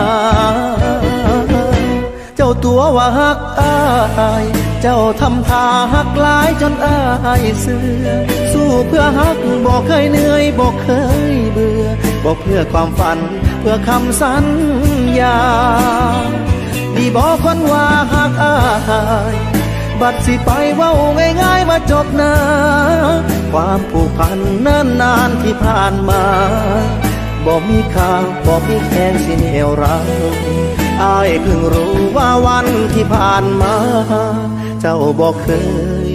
เจ้าตัวว่าฮักอายเจ้าทำท่าฮักหลายจนอายเสื่อสู้เพื่อฮักบ่เคยเหนื่อยบ่เคยเบื่อบ่เพื่อความฝันเพื่อคำสัญญานี่บอกคนว่าฮักอายบัดสิไปเว้าง่ายๆมาจบนะความผูกพันเนิ่นนานที่ผ่านมาบ่มีค่าบ่มีแค่สิเหนี่ยวรังอายเพิ่งรู้ว่าวันที่ผ่านมาเจ้าบอกเคย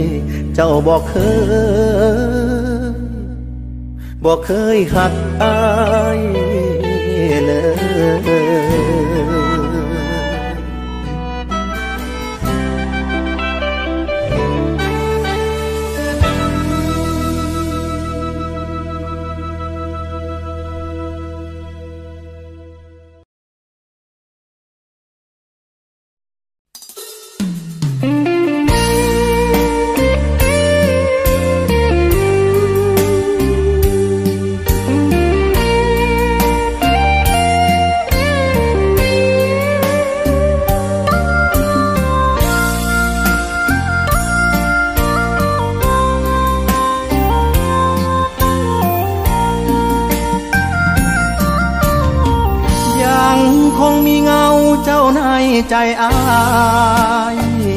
หักอายเลยงมีเงาเจ้าในใจอาย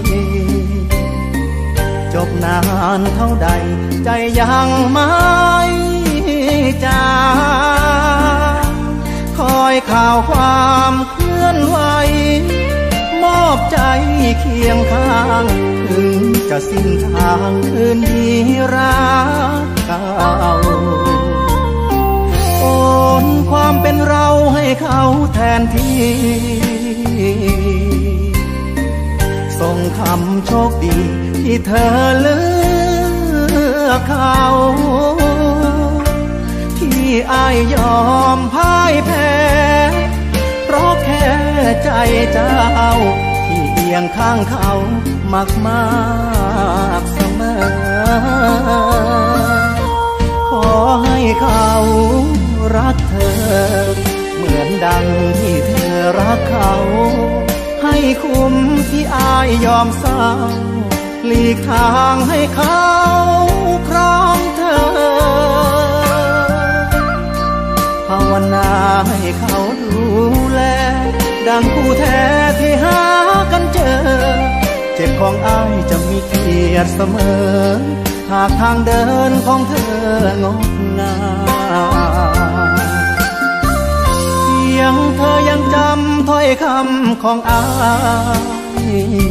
จบนานเท่าใดใจยังไม่จางคอยข่าวความเคลื่อนไหวมอบใจเคียงข้างถึงจะสิ้นทางคืนดีรักเก่าโอนความเป็นเราให้เขาแทนที่ส่งคำโชคดีที่เธอเลือกเขาที่อายยอมพ่ายแพ้เพราะแค่ใจเจ้าที่เอียงข้างเขามากเสมอขอให้เขารักเธอเหมือนดังที่เธอรักเขาให้คุ้มที่อายยอมเศร้าหลีกทางให้เขาครองเธอภาวนาให้เขาดูแลดังคู่แท้ที่หากันเจอเจ็บของอายจะมีเกียรติเสมอหากทางเดินของเธองดงามเพียงเธอยังจำถ้อยคำของอาย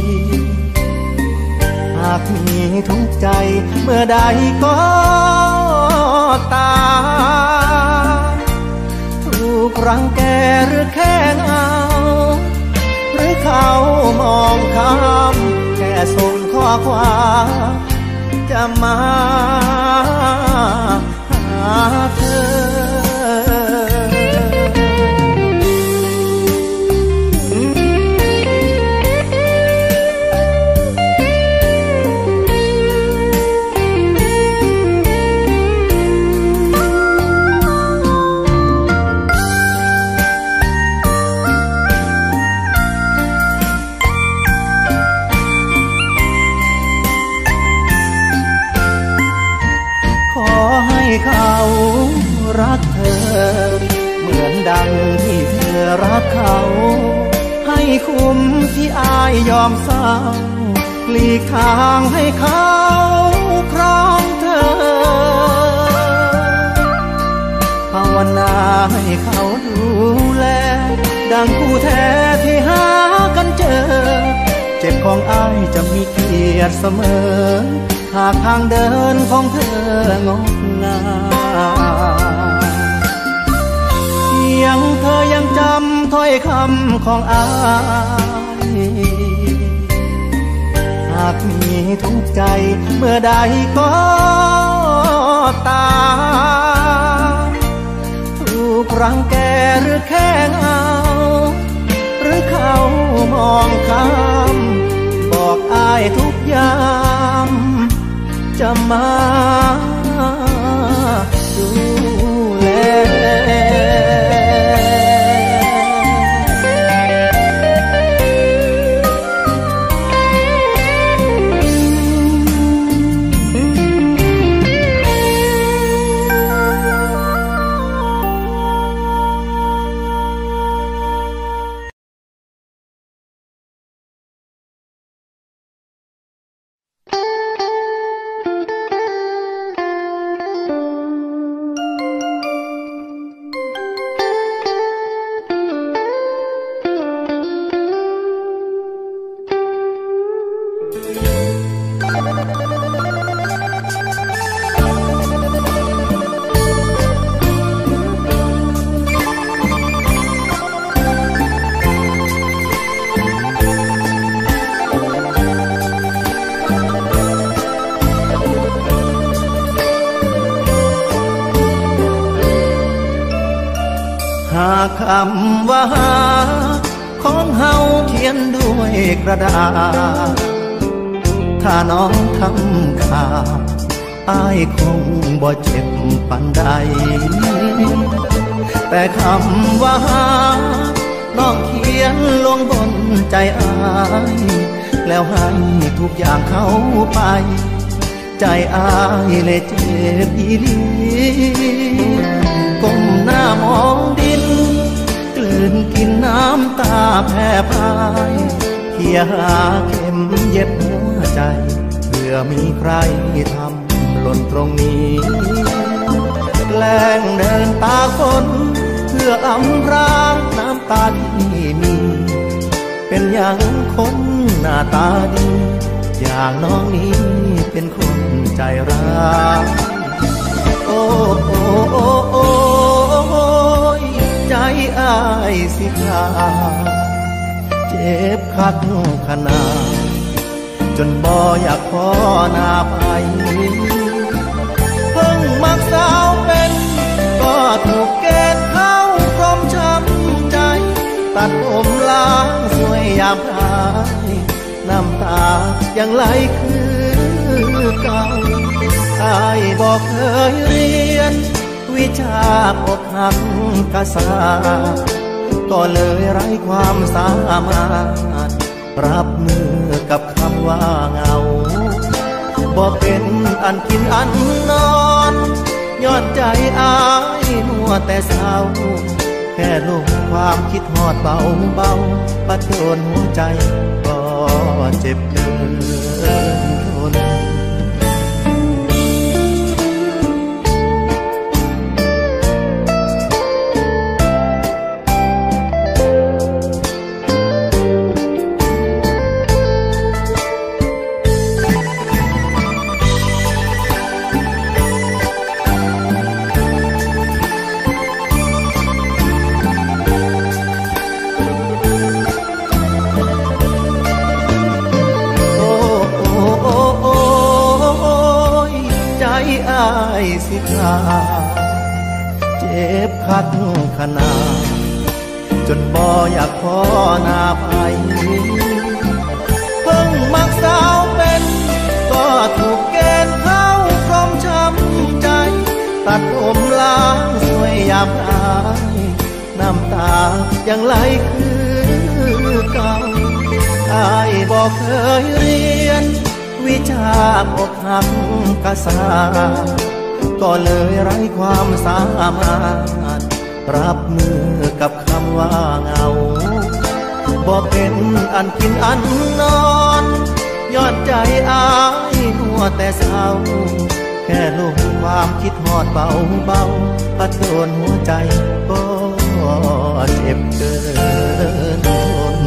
หากมีทุกข์ใจเมื่อใดก็ตามถูกรังแกหรือแค่เงาหรือเขามองข้ามแค่ส่งข้อความจะมาหาเธอเขารักเธอเหมือนดังที่เธอรักเขาให้คุ้มที่อายยอมเศร้าหลีกทางให้เขาครองเธอภาวนาให้เขาดูแลดังคู่แท้ที่หากันเจอเจ็บของอายจะมีเกียรติเสมอหากทางเดินของเธองดงามเพียงเธอยังจำถ้อยคำของอายหากมีทุกข์ใจเมื่อใดก็ตามถูกรังแกหรือแค่เงาหรือเขามองข้ามบอกอายทุกอย่างจะมาดูแลคำว่าของเฮาเขียนด้วยกระดาษถ้าน้องทำขาดอายคงบ่เจ็บปานใดแต่คำว่าน้องเขียนลงบนใจอายแล้วให้ทุกอย่างเข้าไปใจอายเลยเจ็บอีหลีก้มหน้ามองดินกลืนกินน้ำตาแผ่พายเขี่ยหาเข็มเย็บหัวใจเพื่อมีใครทำหล่นตรงนี้แกล้งเดินตาคนเพื่ออำพรางน้ำตาที่มีเป็นอย่างคนหน้าตาดีอย่างน้องนี้เป็นคนใจร้ายโอ้โอ้โอ้โอ้ใจอ้ายสิขาดเจ็บคักขนาดจนบ่อยากขอหน้าไปเพิ่งมักสาวเป็นก็ถูกเกณฑ์เข้ากรมช้ำใจตัดผมล้างสวยยามตายน้ำตายังไหลคือเก่าอ้ายบอกเคยเรียนวิชาอกหักกษาก็เลยไร้ความสามารถรับมือกับคำว่าเหงาบ่เป็นอันกินอันนอนย้อนใจอ้ายมัวแต่เศร้าแค่ลงความคิดฮอดเบาเบาปัดโดนหัวใจก็เจ็บเกินทนสิขาเจ็บคักขนาดจนบ่อยากขอหน้าไปเพิ่งมักสาวเป็นก็ถูกเกณฑ์เข้ากรมช้ำใจตัดผมล้างสวยยามตายน้ำตายังไหลคือเก่าอ้ายบอกเคยเรียนวิชาอกหักกษาก็เลยไร้ความสามารถรับมือกับคำว่าเหงาบ่เป็นอันกินอันนอนย้อนใจอ้ายมัวแต่เศร้าแค่ลงความคิดฮอดเบาเบาพัดโดนหัวใจก็เจ็บเกินทน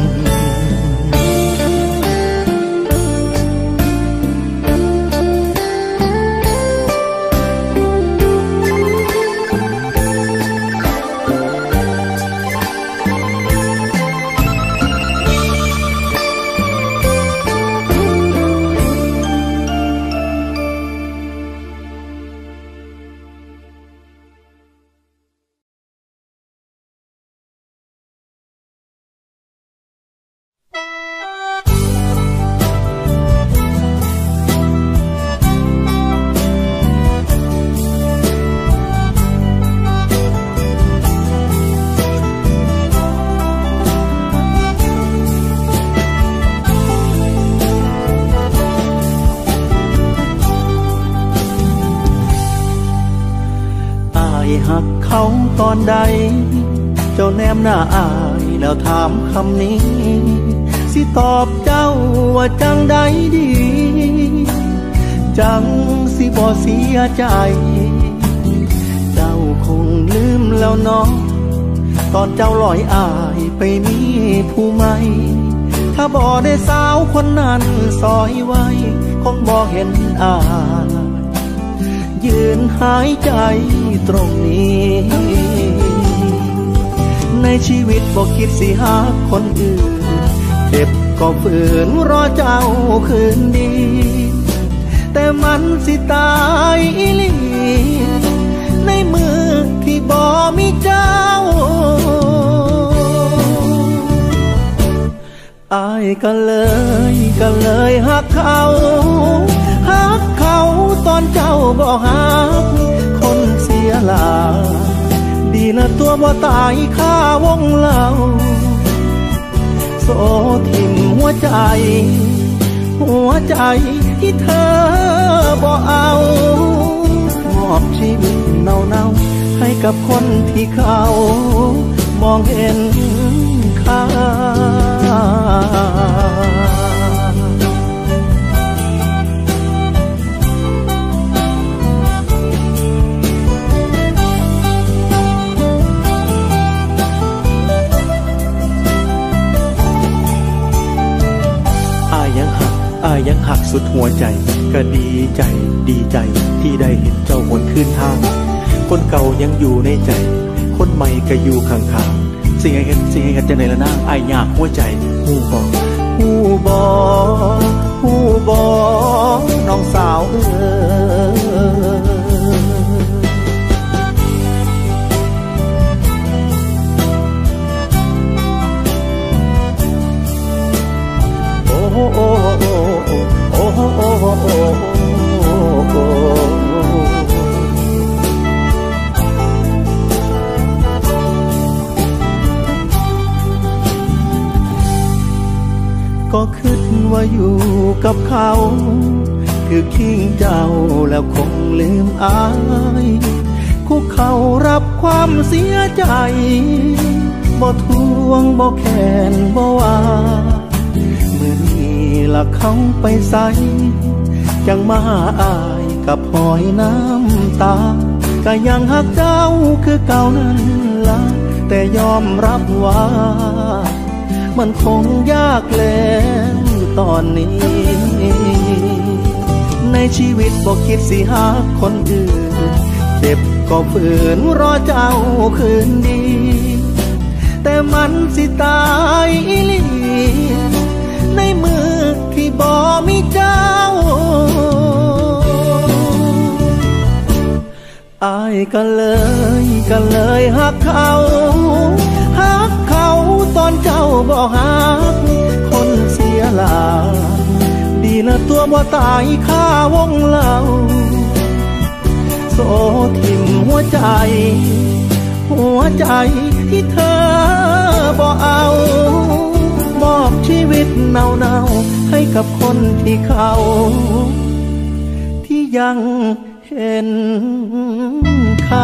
หักเขาตอนใดเจ้าแนมหน้าอายแล้วถามคำนี้สิตอบเจ้าว่าจังใดดีจังสิบ่เสียใจเจ้าคงลืมแล้วเนาะตอนเจ้าลอยอายไปมีผู้ใหม่ถ้าบ่ได้สาวคนนั้นซอยไว้คงบ่เห็นอายยืนหายใจตรงนี้ในชีวิตบ่คิดสิหาคนอื่นเจ็บก็ฝืนรอเจ้าคืนดีแต่มันสิตายอีหลีในมือที่บ่มีเจ้าอ้ายก็เลยหักเขาตอนเจ้าบ่หักคนเสียหลาดีละตัวบ่ตายค่าวงเล่าโสทิ่มหัวใจที่เธอบ่เอามอบชีวิตเน่าๆให้กับคนที่เขามองเห็นค่ายังหักสุดหัวใจก็ดีใจที่ได้เห็นเจ้าวนคืนทางคนเก่ายังอยู่ในใจคนใหม่ก็อยู่ข้างๆสิ่งให้เห็นจะในละนางอายอยากหัวใจฮู้บ่น้องสาวก็คิดว่าอยู่กับเขาคือคิงเจ้าแล้วคงลืมอายคุกเขารับความเสียใจบ่ทวงบ่แค้นบ่ว่ามื้อนี้ละเขาไปใส่จังมาอายกับหอยน้ำตาก็ยังหักเจ้าคือเก่านั่นล่ะแต่ยอมรับว่ามันคงยากแล้วตอนนี้ในชีวิตบ่คิดสิหาคนอื่นเจ็บก็ฝืนรอเจ้าคืนดีแต่มันสิตายอีหลีในมือที่บ่มีเจ้าอายก็เลยหักเขาตอนเจ้าบ่หักคนเสียหลาดีละตัวบ่ตายค่าวงเล่าโซทิ่มหัวใจที่เธอบ่เอามอบชีวิตเน่าให้กับคนที่เขาที่ยังเห็นค่า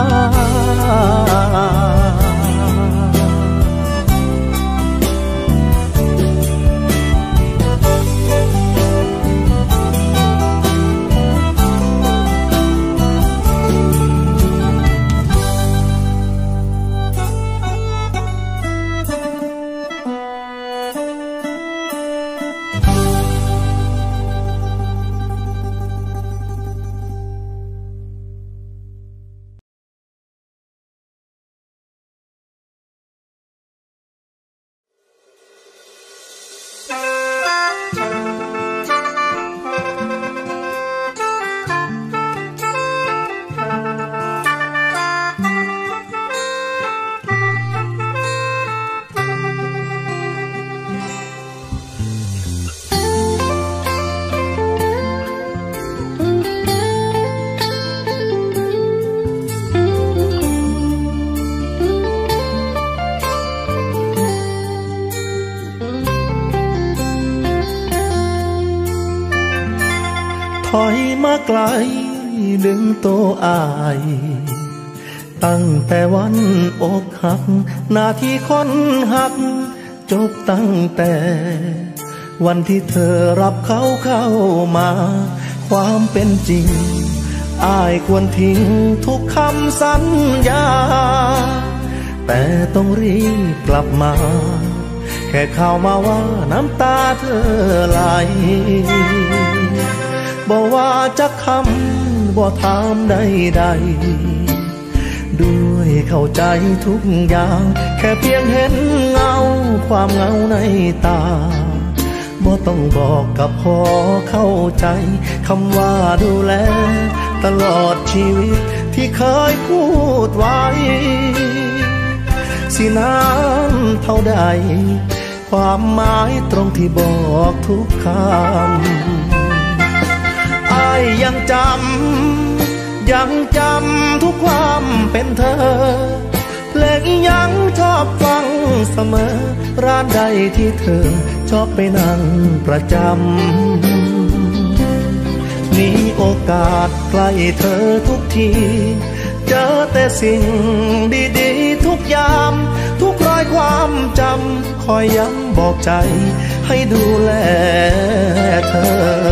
ถอยมาไกลดึงตัวอายตั้งแต่วันอกหักหน้าที่คนหักจบตั้งแต่วันที่เธอรับเขาเข้ามาความเป็นจริงอายควรทิ้งทุกคำสัญญาแต่ต้องรีบกลับมาแค่ข่าวมาว่าน้ำตาเธอไหลบอกว่าจะคำบ่ถามใดๆด้วยเข้าใจทุกอย่างแค่เพียงเห็นเงาความเหงาในตาบ่ต้องบอกกับพอเข้าใจคำว่าดูแลตลอดชีวิตที่เคยพูดไว้สินานเท่าใดความหมายตรงที่บอกทุกคำอ้ายยังจำทุกความเป็นเธอเพลงยังชอบฟังเสมอร้านใดที่เธอชอบไปนั่งประจำมีโอกาสใกล้เธอทุกทีเจอแต่สิ่งดีๆทุกยามทุกรคอยย้ำบอกใจให้ดูแลเธอ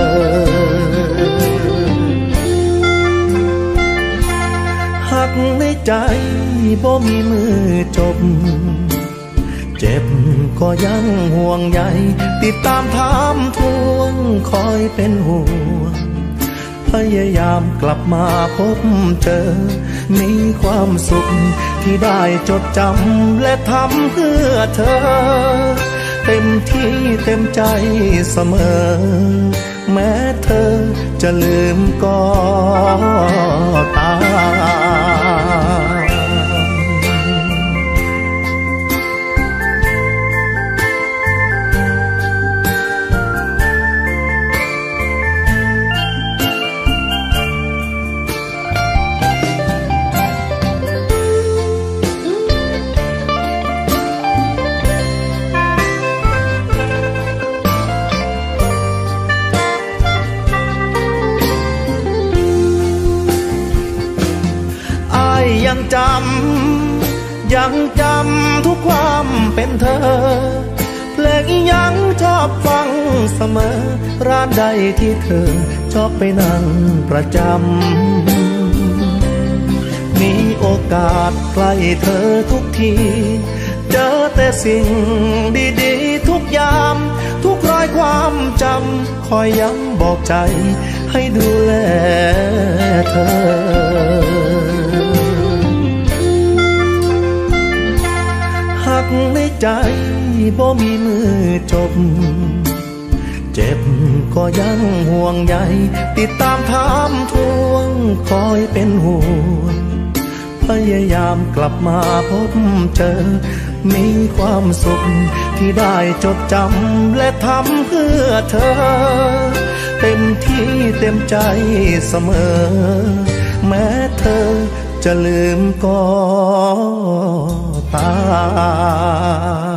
หักในใจบ่มีมือจบเจ็บก็ยังห่วงใยติดตามถามทวงคอยเป็นห่วงพยายามกลับมาพบเจอมีความสุขที่ได้จดจำและทำเพื่อเธอเต็มที่เต็มใจเสมอแม้เธอจะลืมก็ตามยังจำทุกความเป็นเธอเพลงยังชอบฟังเสมอร้านใดที่เธอชอบไปนั่งประจำมีโอกาสใกล้เธอทุกทีเจอแต่สิ่งดีๆทุกยามทุกรอยความจำคอยย้ำบอกใจให้ดูแลเธอหักในใจบ่มีมือจบเจ็บก็ยังห่วงใยติดตามถามทวงคอยเป็นห่วงพยายามกลับมาพบเจอมีความสุขที่ได้จดจำและทำเพื่อเธอเต็มที่เต็มใจเสมอแม้เธอจะลืมก็ตาม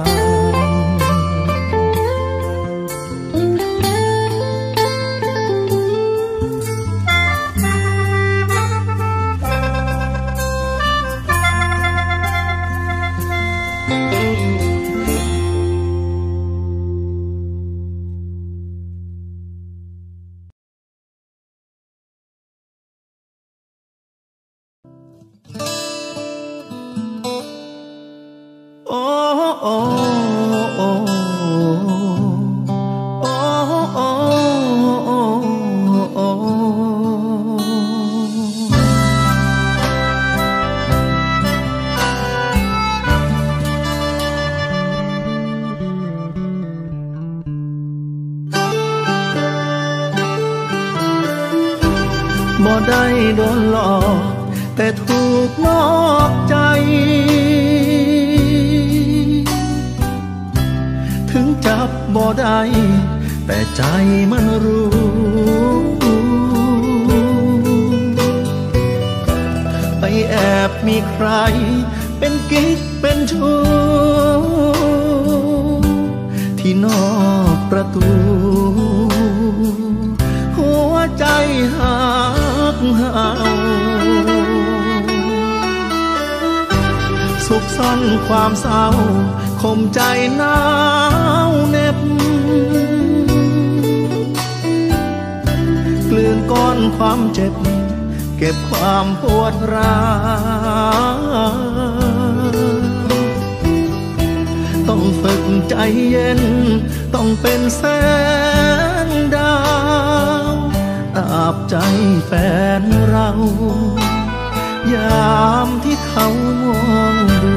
บ่ได้โดนหลอกแต่ถูกนอกใจถึงจับบ่ได้แต่ใจมันรู้ไปแอบมีใครเป็นกิ๊กเป็นชู้ที่นอกประตูหัวใจหักเห่าสุขซ่อนความเศร้าข่มใจหนาวเหน็บกลืนก้อนความเจ็บเก็บความปวดร้าวต้องฝึกใจเย็นต้องเป็นแสงดาวตราบใจแฟนเรายามที่เขามองดู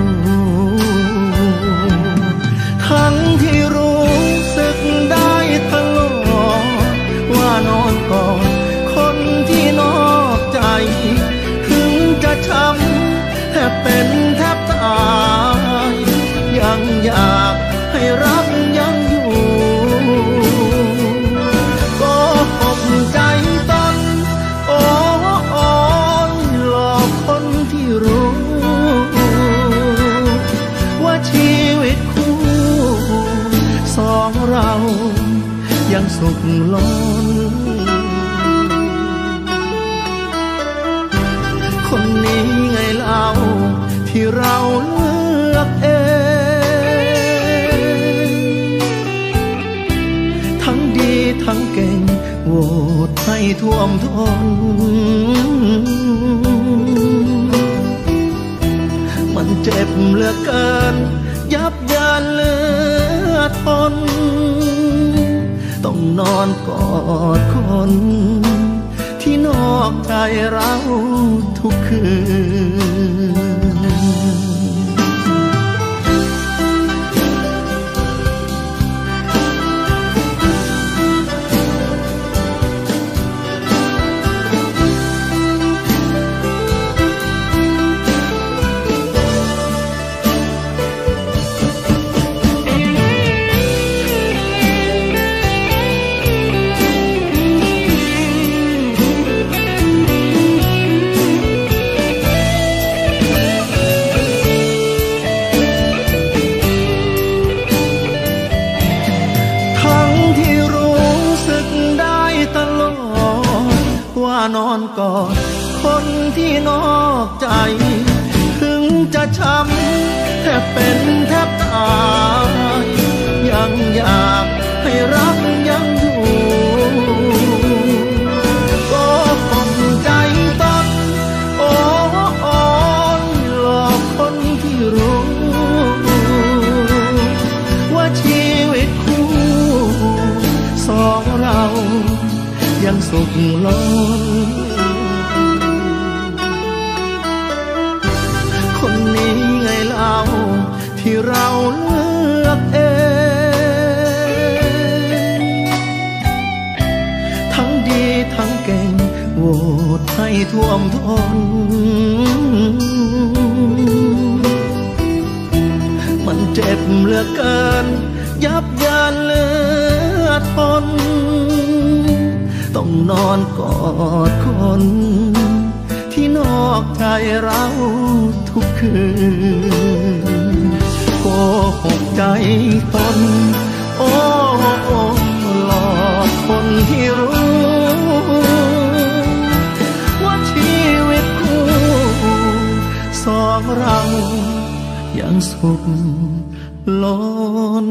ทั้งที่รู้สึกได้ตลอดว่านอนกอดคนที่นอกใจถึงจะช้ำแทบเป็นแทบตายยังอยากให้รักยังอยู่ก็อบใจตนโอ้ยหลอกคนที่รู้ว่าชีวิตคู่สองเรายังสุขล้นคนนี้ไงเล่าที่เราเลือกเองทั้งเก่งโหวตให้ท่วมท้นมันเจ็บเหลือเกินยับยั้งเหลือทนต้องนอนกอดคนที่นอกใจเราทุกคืนนอนกอดคนที่นอกใจถึงจะช้ำแทบเป็นแทบตายยังอยากให้รักยังอยู่ก็คงใจตนโอ้ยหลอกคนที่รู้ว่าชีวิตคู่สองเรายังสุขล้นคนนี้ไงเล่าที่เราเลือกเองทั้งดีทั้งเก่งโหวตให้ท่วมท้นมันเจ็บเหลือเกินยับยั้งเหลือทนต้องนอนกอดคนที่นอกใจเราทุกคืนโกหกใจตนโอ้หลอกคนที่รู้ว่าชีวิตคู่สองเรายังสุขล้น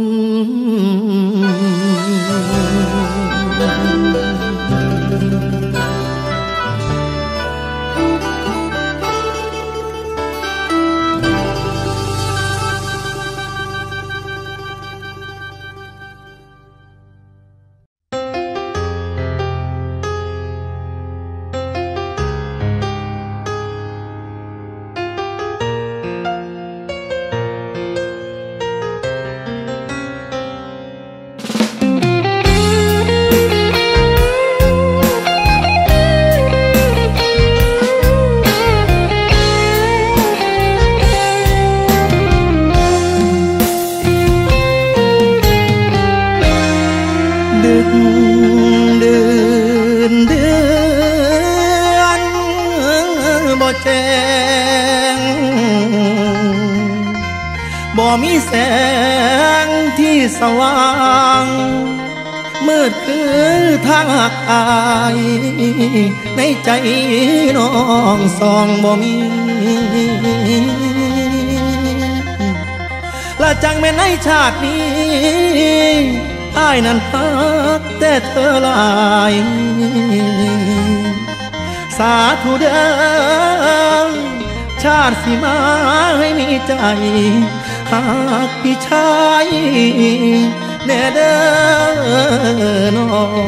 บ่มีแสงที่สว่างมืดคือทางหักอายในใจน้องสองบ่มีและจังแม่ในชาตินี้อ้ายนั้นฮักแต่เธอหลายสาธุเด้อชาติสิมาให้มีใจหากพี่ชายแน่เด้อน้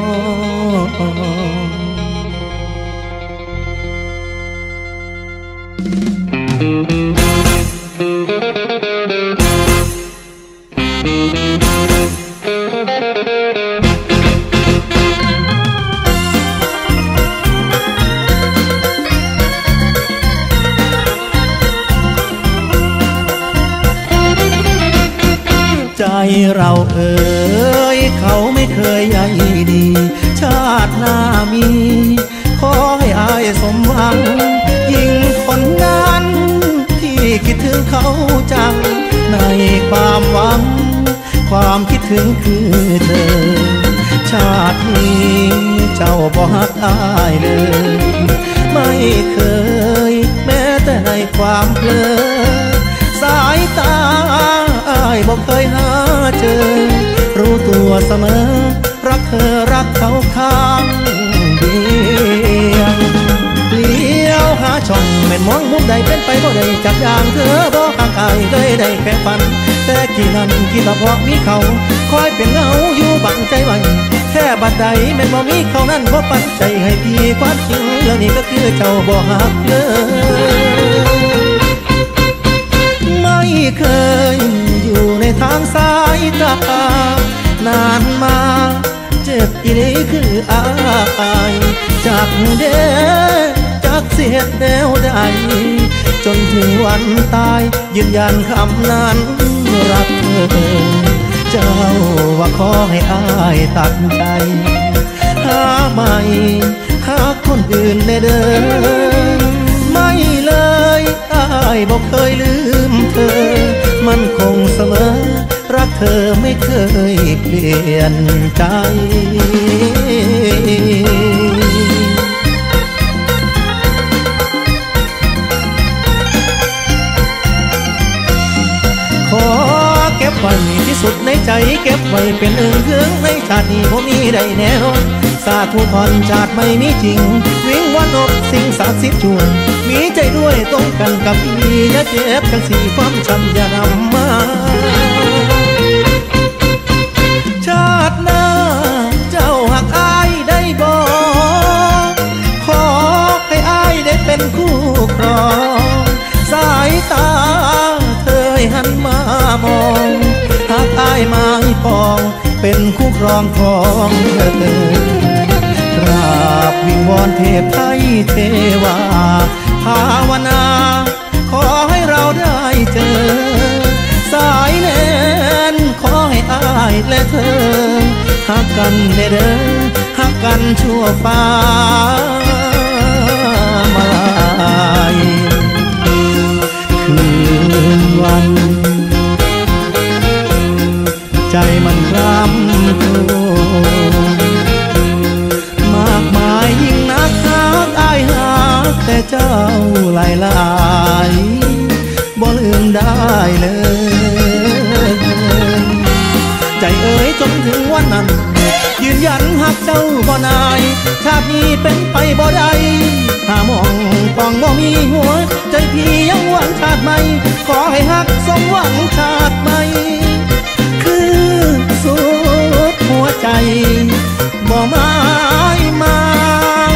ใจเราเอ่ยเขาไม่เคยใยดีชาติหน้ามีขอให้อายสมหวังยิ่งคนนั้นที่คิดถึงเขาจังในความหวังความคิดถึงคือเธอชาตินี้เจ้าบ่ฮักอายเลยไม่เคยแม้แต่ในความเพลิดสายตาอ้ายบอกเคยหาเจอรู้ตัวเสมอรักเธอรักเขาข้างเดียวเลี้ยวหาช่องแม่นมองมุมใดเป็นไปบ่ได้จากอย่างเธอบ่ห่างอายเลยได้แค่ฝันแต่กี่นั้นคิดว่าเพราะมีเขาคอยเป็นเงาอยู่บังใจไว้แค่บัดใดแม่นบ่มีเขานั้นบ่ปันใจให้พี่ความจริงเรื่องนี้ก็คือเจ้าบ่ฮักเลยไม่เคยอยู่ในทางสายตานานมาเจ็บอีนี้คืออายจากเด้จากเสียดแนวใดจนถึงวันตายยืนยันคำนั้นรักเธอเจ้าว่าขอให้อายตัดใจหาใหม่หาคนอื่นในเดิมไม่เลยอายบอกเคยลืมเธอมันคงเสมอรักเธอไม่เคยเปลี่ยนใจขอเก็บไว้ที่สุดในใจเก็บไว้เป็นเครื่องในชาตินี้ผมมีได้แน่นอนสาธุพรชาติไม่มีจริงวิงวันอบสิ่งศักดิ์สิทธิ์ช่วยมีใจด้วยตรงกันกับพี่อย่าเจ็บจังสีความช้ำอย่านำมาชาติหน้าเจ้าหักอายได้บอกขอให้อายได้เป็นคู่ครองสายตาเธอให้หันมามองหากอายมาให้ปองเป็นคู่ครองของเธอกราบวิงวอนเทพไทยเทวาภาวนาขอให้เราได้เจอสายแน่นขอให้อายและเธอหักกันเด้อหักกันชั่วฟ้ามาลายคืนวันใจมันคล้ำครวญมากมายยิ่งนักหักอายหักแต่เจ้าหลายหลายบ่ลืมได้เลยใจเอ๋ยจนถึงวันนั้นยืนยันหักเจ้าบ่นายชาตินี้เป็นไปบ่ได้หามองปองบ่มีหัวใจพี่ยังหวังชาติใหม่ขอให้หักสมหวังชาติใหม่คือสุดหัวใจบ่หมายมั่น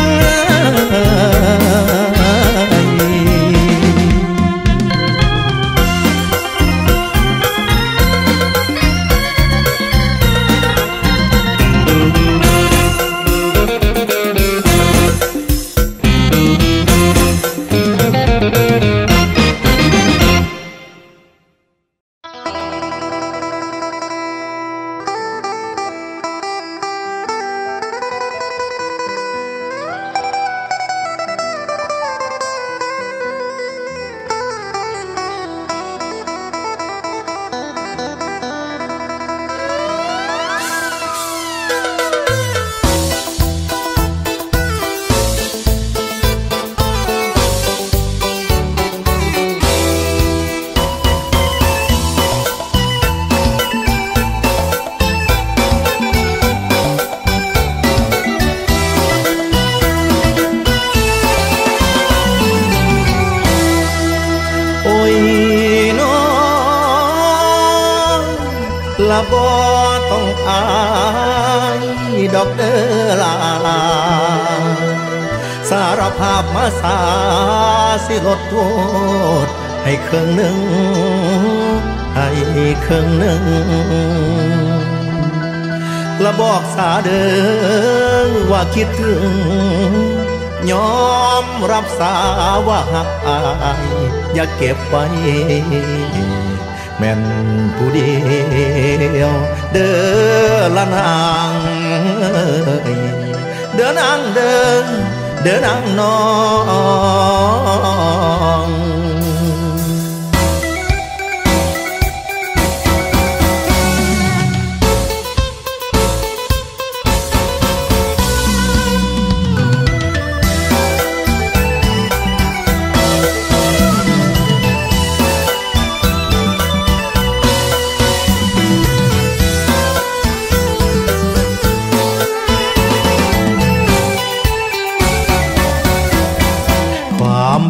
ละบ่ต้องอายดอกเด้อลาสารภาพมาสาสิลดโทษให้ครึ่งหนึ่งให้ครึ่งหนึ่งละบอกสาเด้อว่าคิดถึงยอมรับสาว่าหักอายอย่าเก็บไว้แม่นผู้เดียวเด้อละนางเด้อนางเด้อเด้อนางน้อง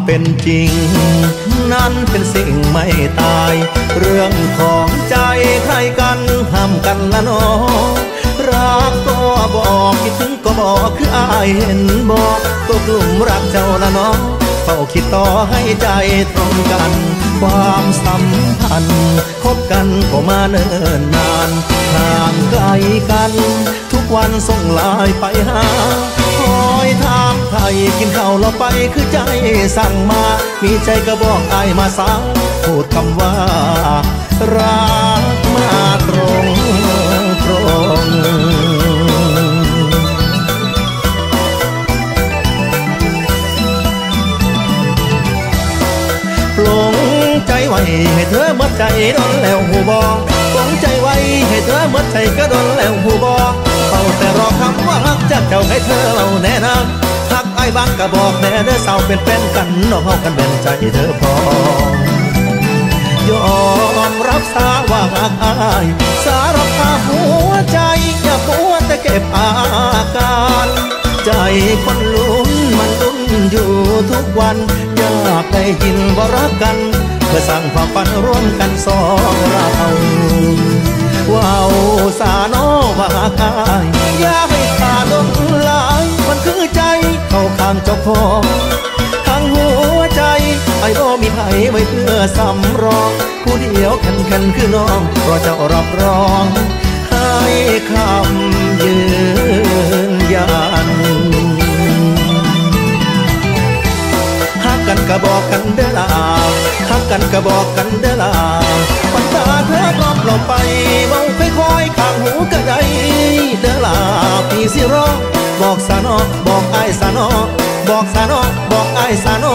เป็นจริงนั้นเป็นสิ่งไม่ตายเรื่องของใจใครกันห้ามกันละน้องรักก็บอกคิดถึงก็บอกคืออายเห็นบอกก็กลุ่มรักเจ้าละน้องเฝ้าคิดต่อให้ใจตรงกันความสัมพันธ์คบกันก็มาเนิ่นนานห่างไกลกันทุกวันส่งไลน์ไปหาคอยถามไทยกินข้าวเราไปคือใจสั่งมามีใจก็บอกอายมาสาพูดคำว่ารักมาตรงตรงปลงใจไว้ให้เธอหมดใจโดนแล้วหูบอกปลงใจไว้ให้เธอหมดใจก็โดนแล้วหูบอกเฝ้าแต่รอคำว่ารักจากเจ้าให้เธอเล่าแน่นะหักไอ้บางก็บอกแน่เด้อสาวเป็นแฟนกันน้องเฮากันเป็นใจเธอพอยอมรับสาว่าหักอายสารภาพหัวใจอย่ามัวแต่เก็บอาการใจคนลุ้นมันลุ้นอยู่ทุกวันอยากได้ยินว่ารักกันเพื่อสร้างความฝันร่วมกันสองเราว้าวสาโนว่าหักอายอย่าให้ขาดลงหลายมันคือใจเข้าข้างเจ้าของทั้งหัวใจไอ้บ่มีไผไว้เพื่อสำรองผู้เดียวแค่นคือน้องเพราะเจ้ารับรองให้คำยืนยันหักกันก็บอกกันเด้อล่ะหักกันก็บอกกันเด้อล่ะปัญตาเธอรอบเราไปเมาค่อยๆข้างหูก็ได้เด้อล่ะพี่สิรอบอกสานอบอกไอ้สานอบอกสานอบอกไอ้สานอ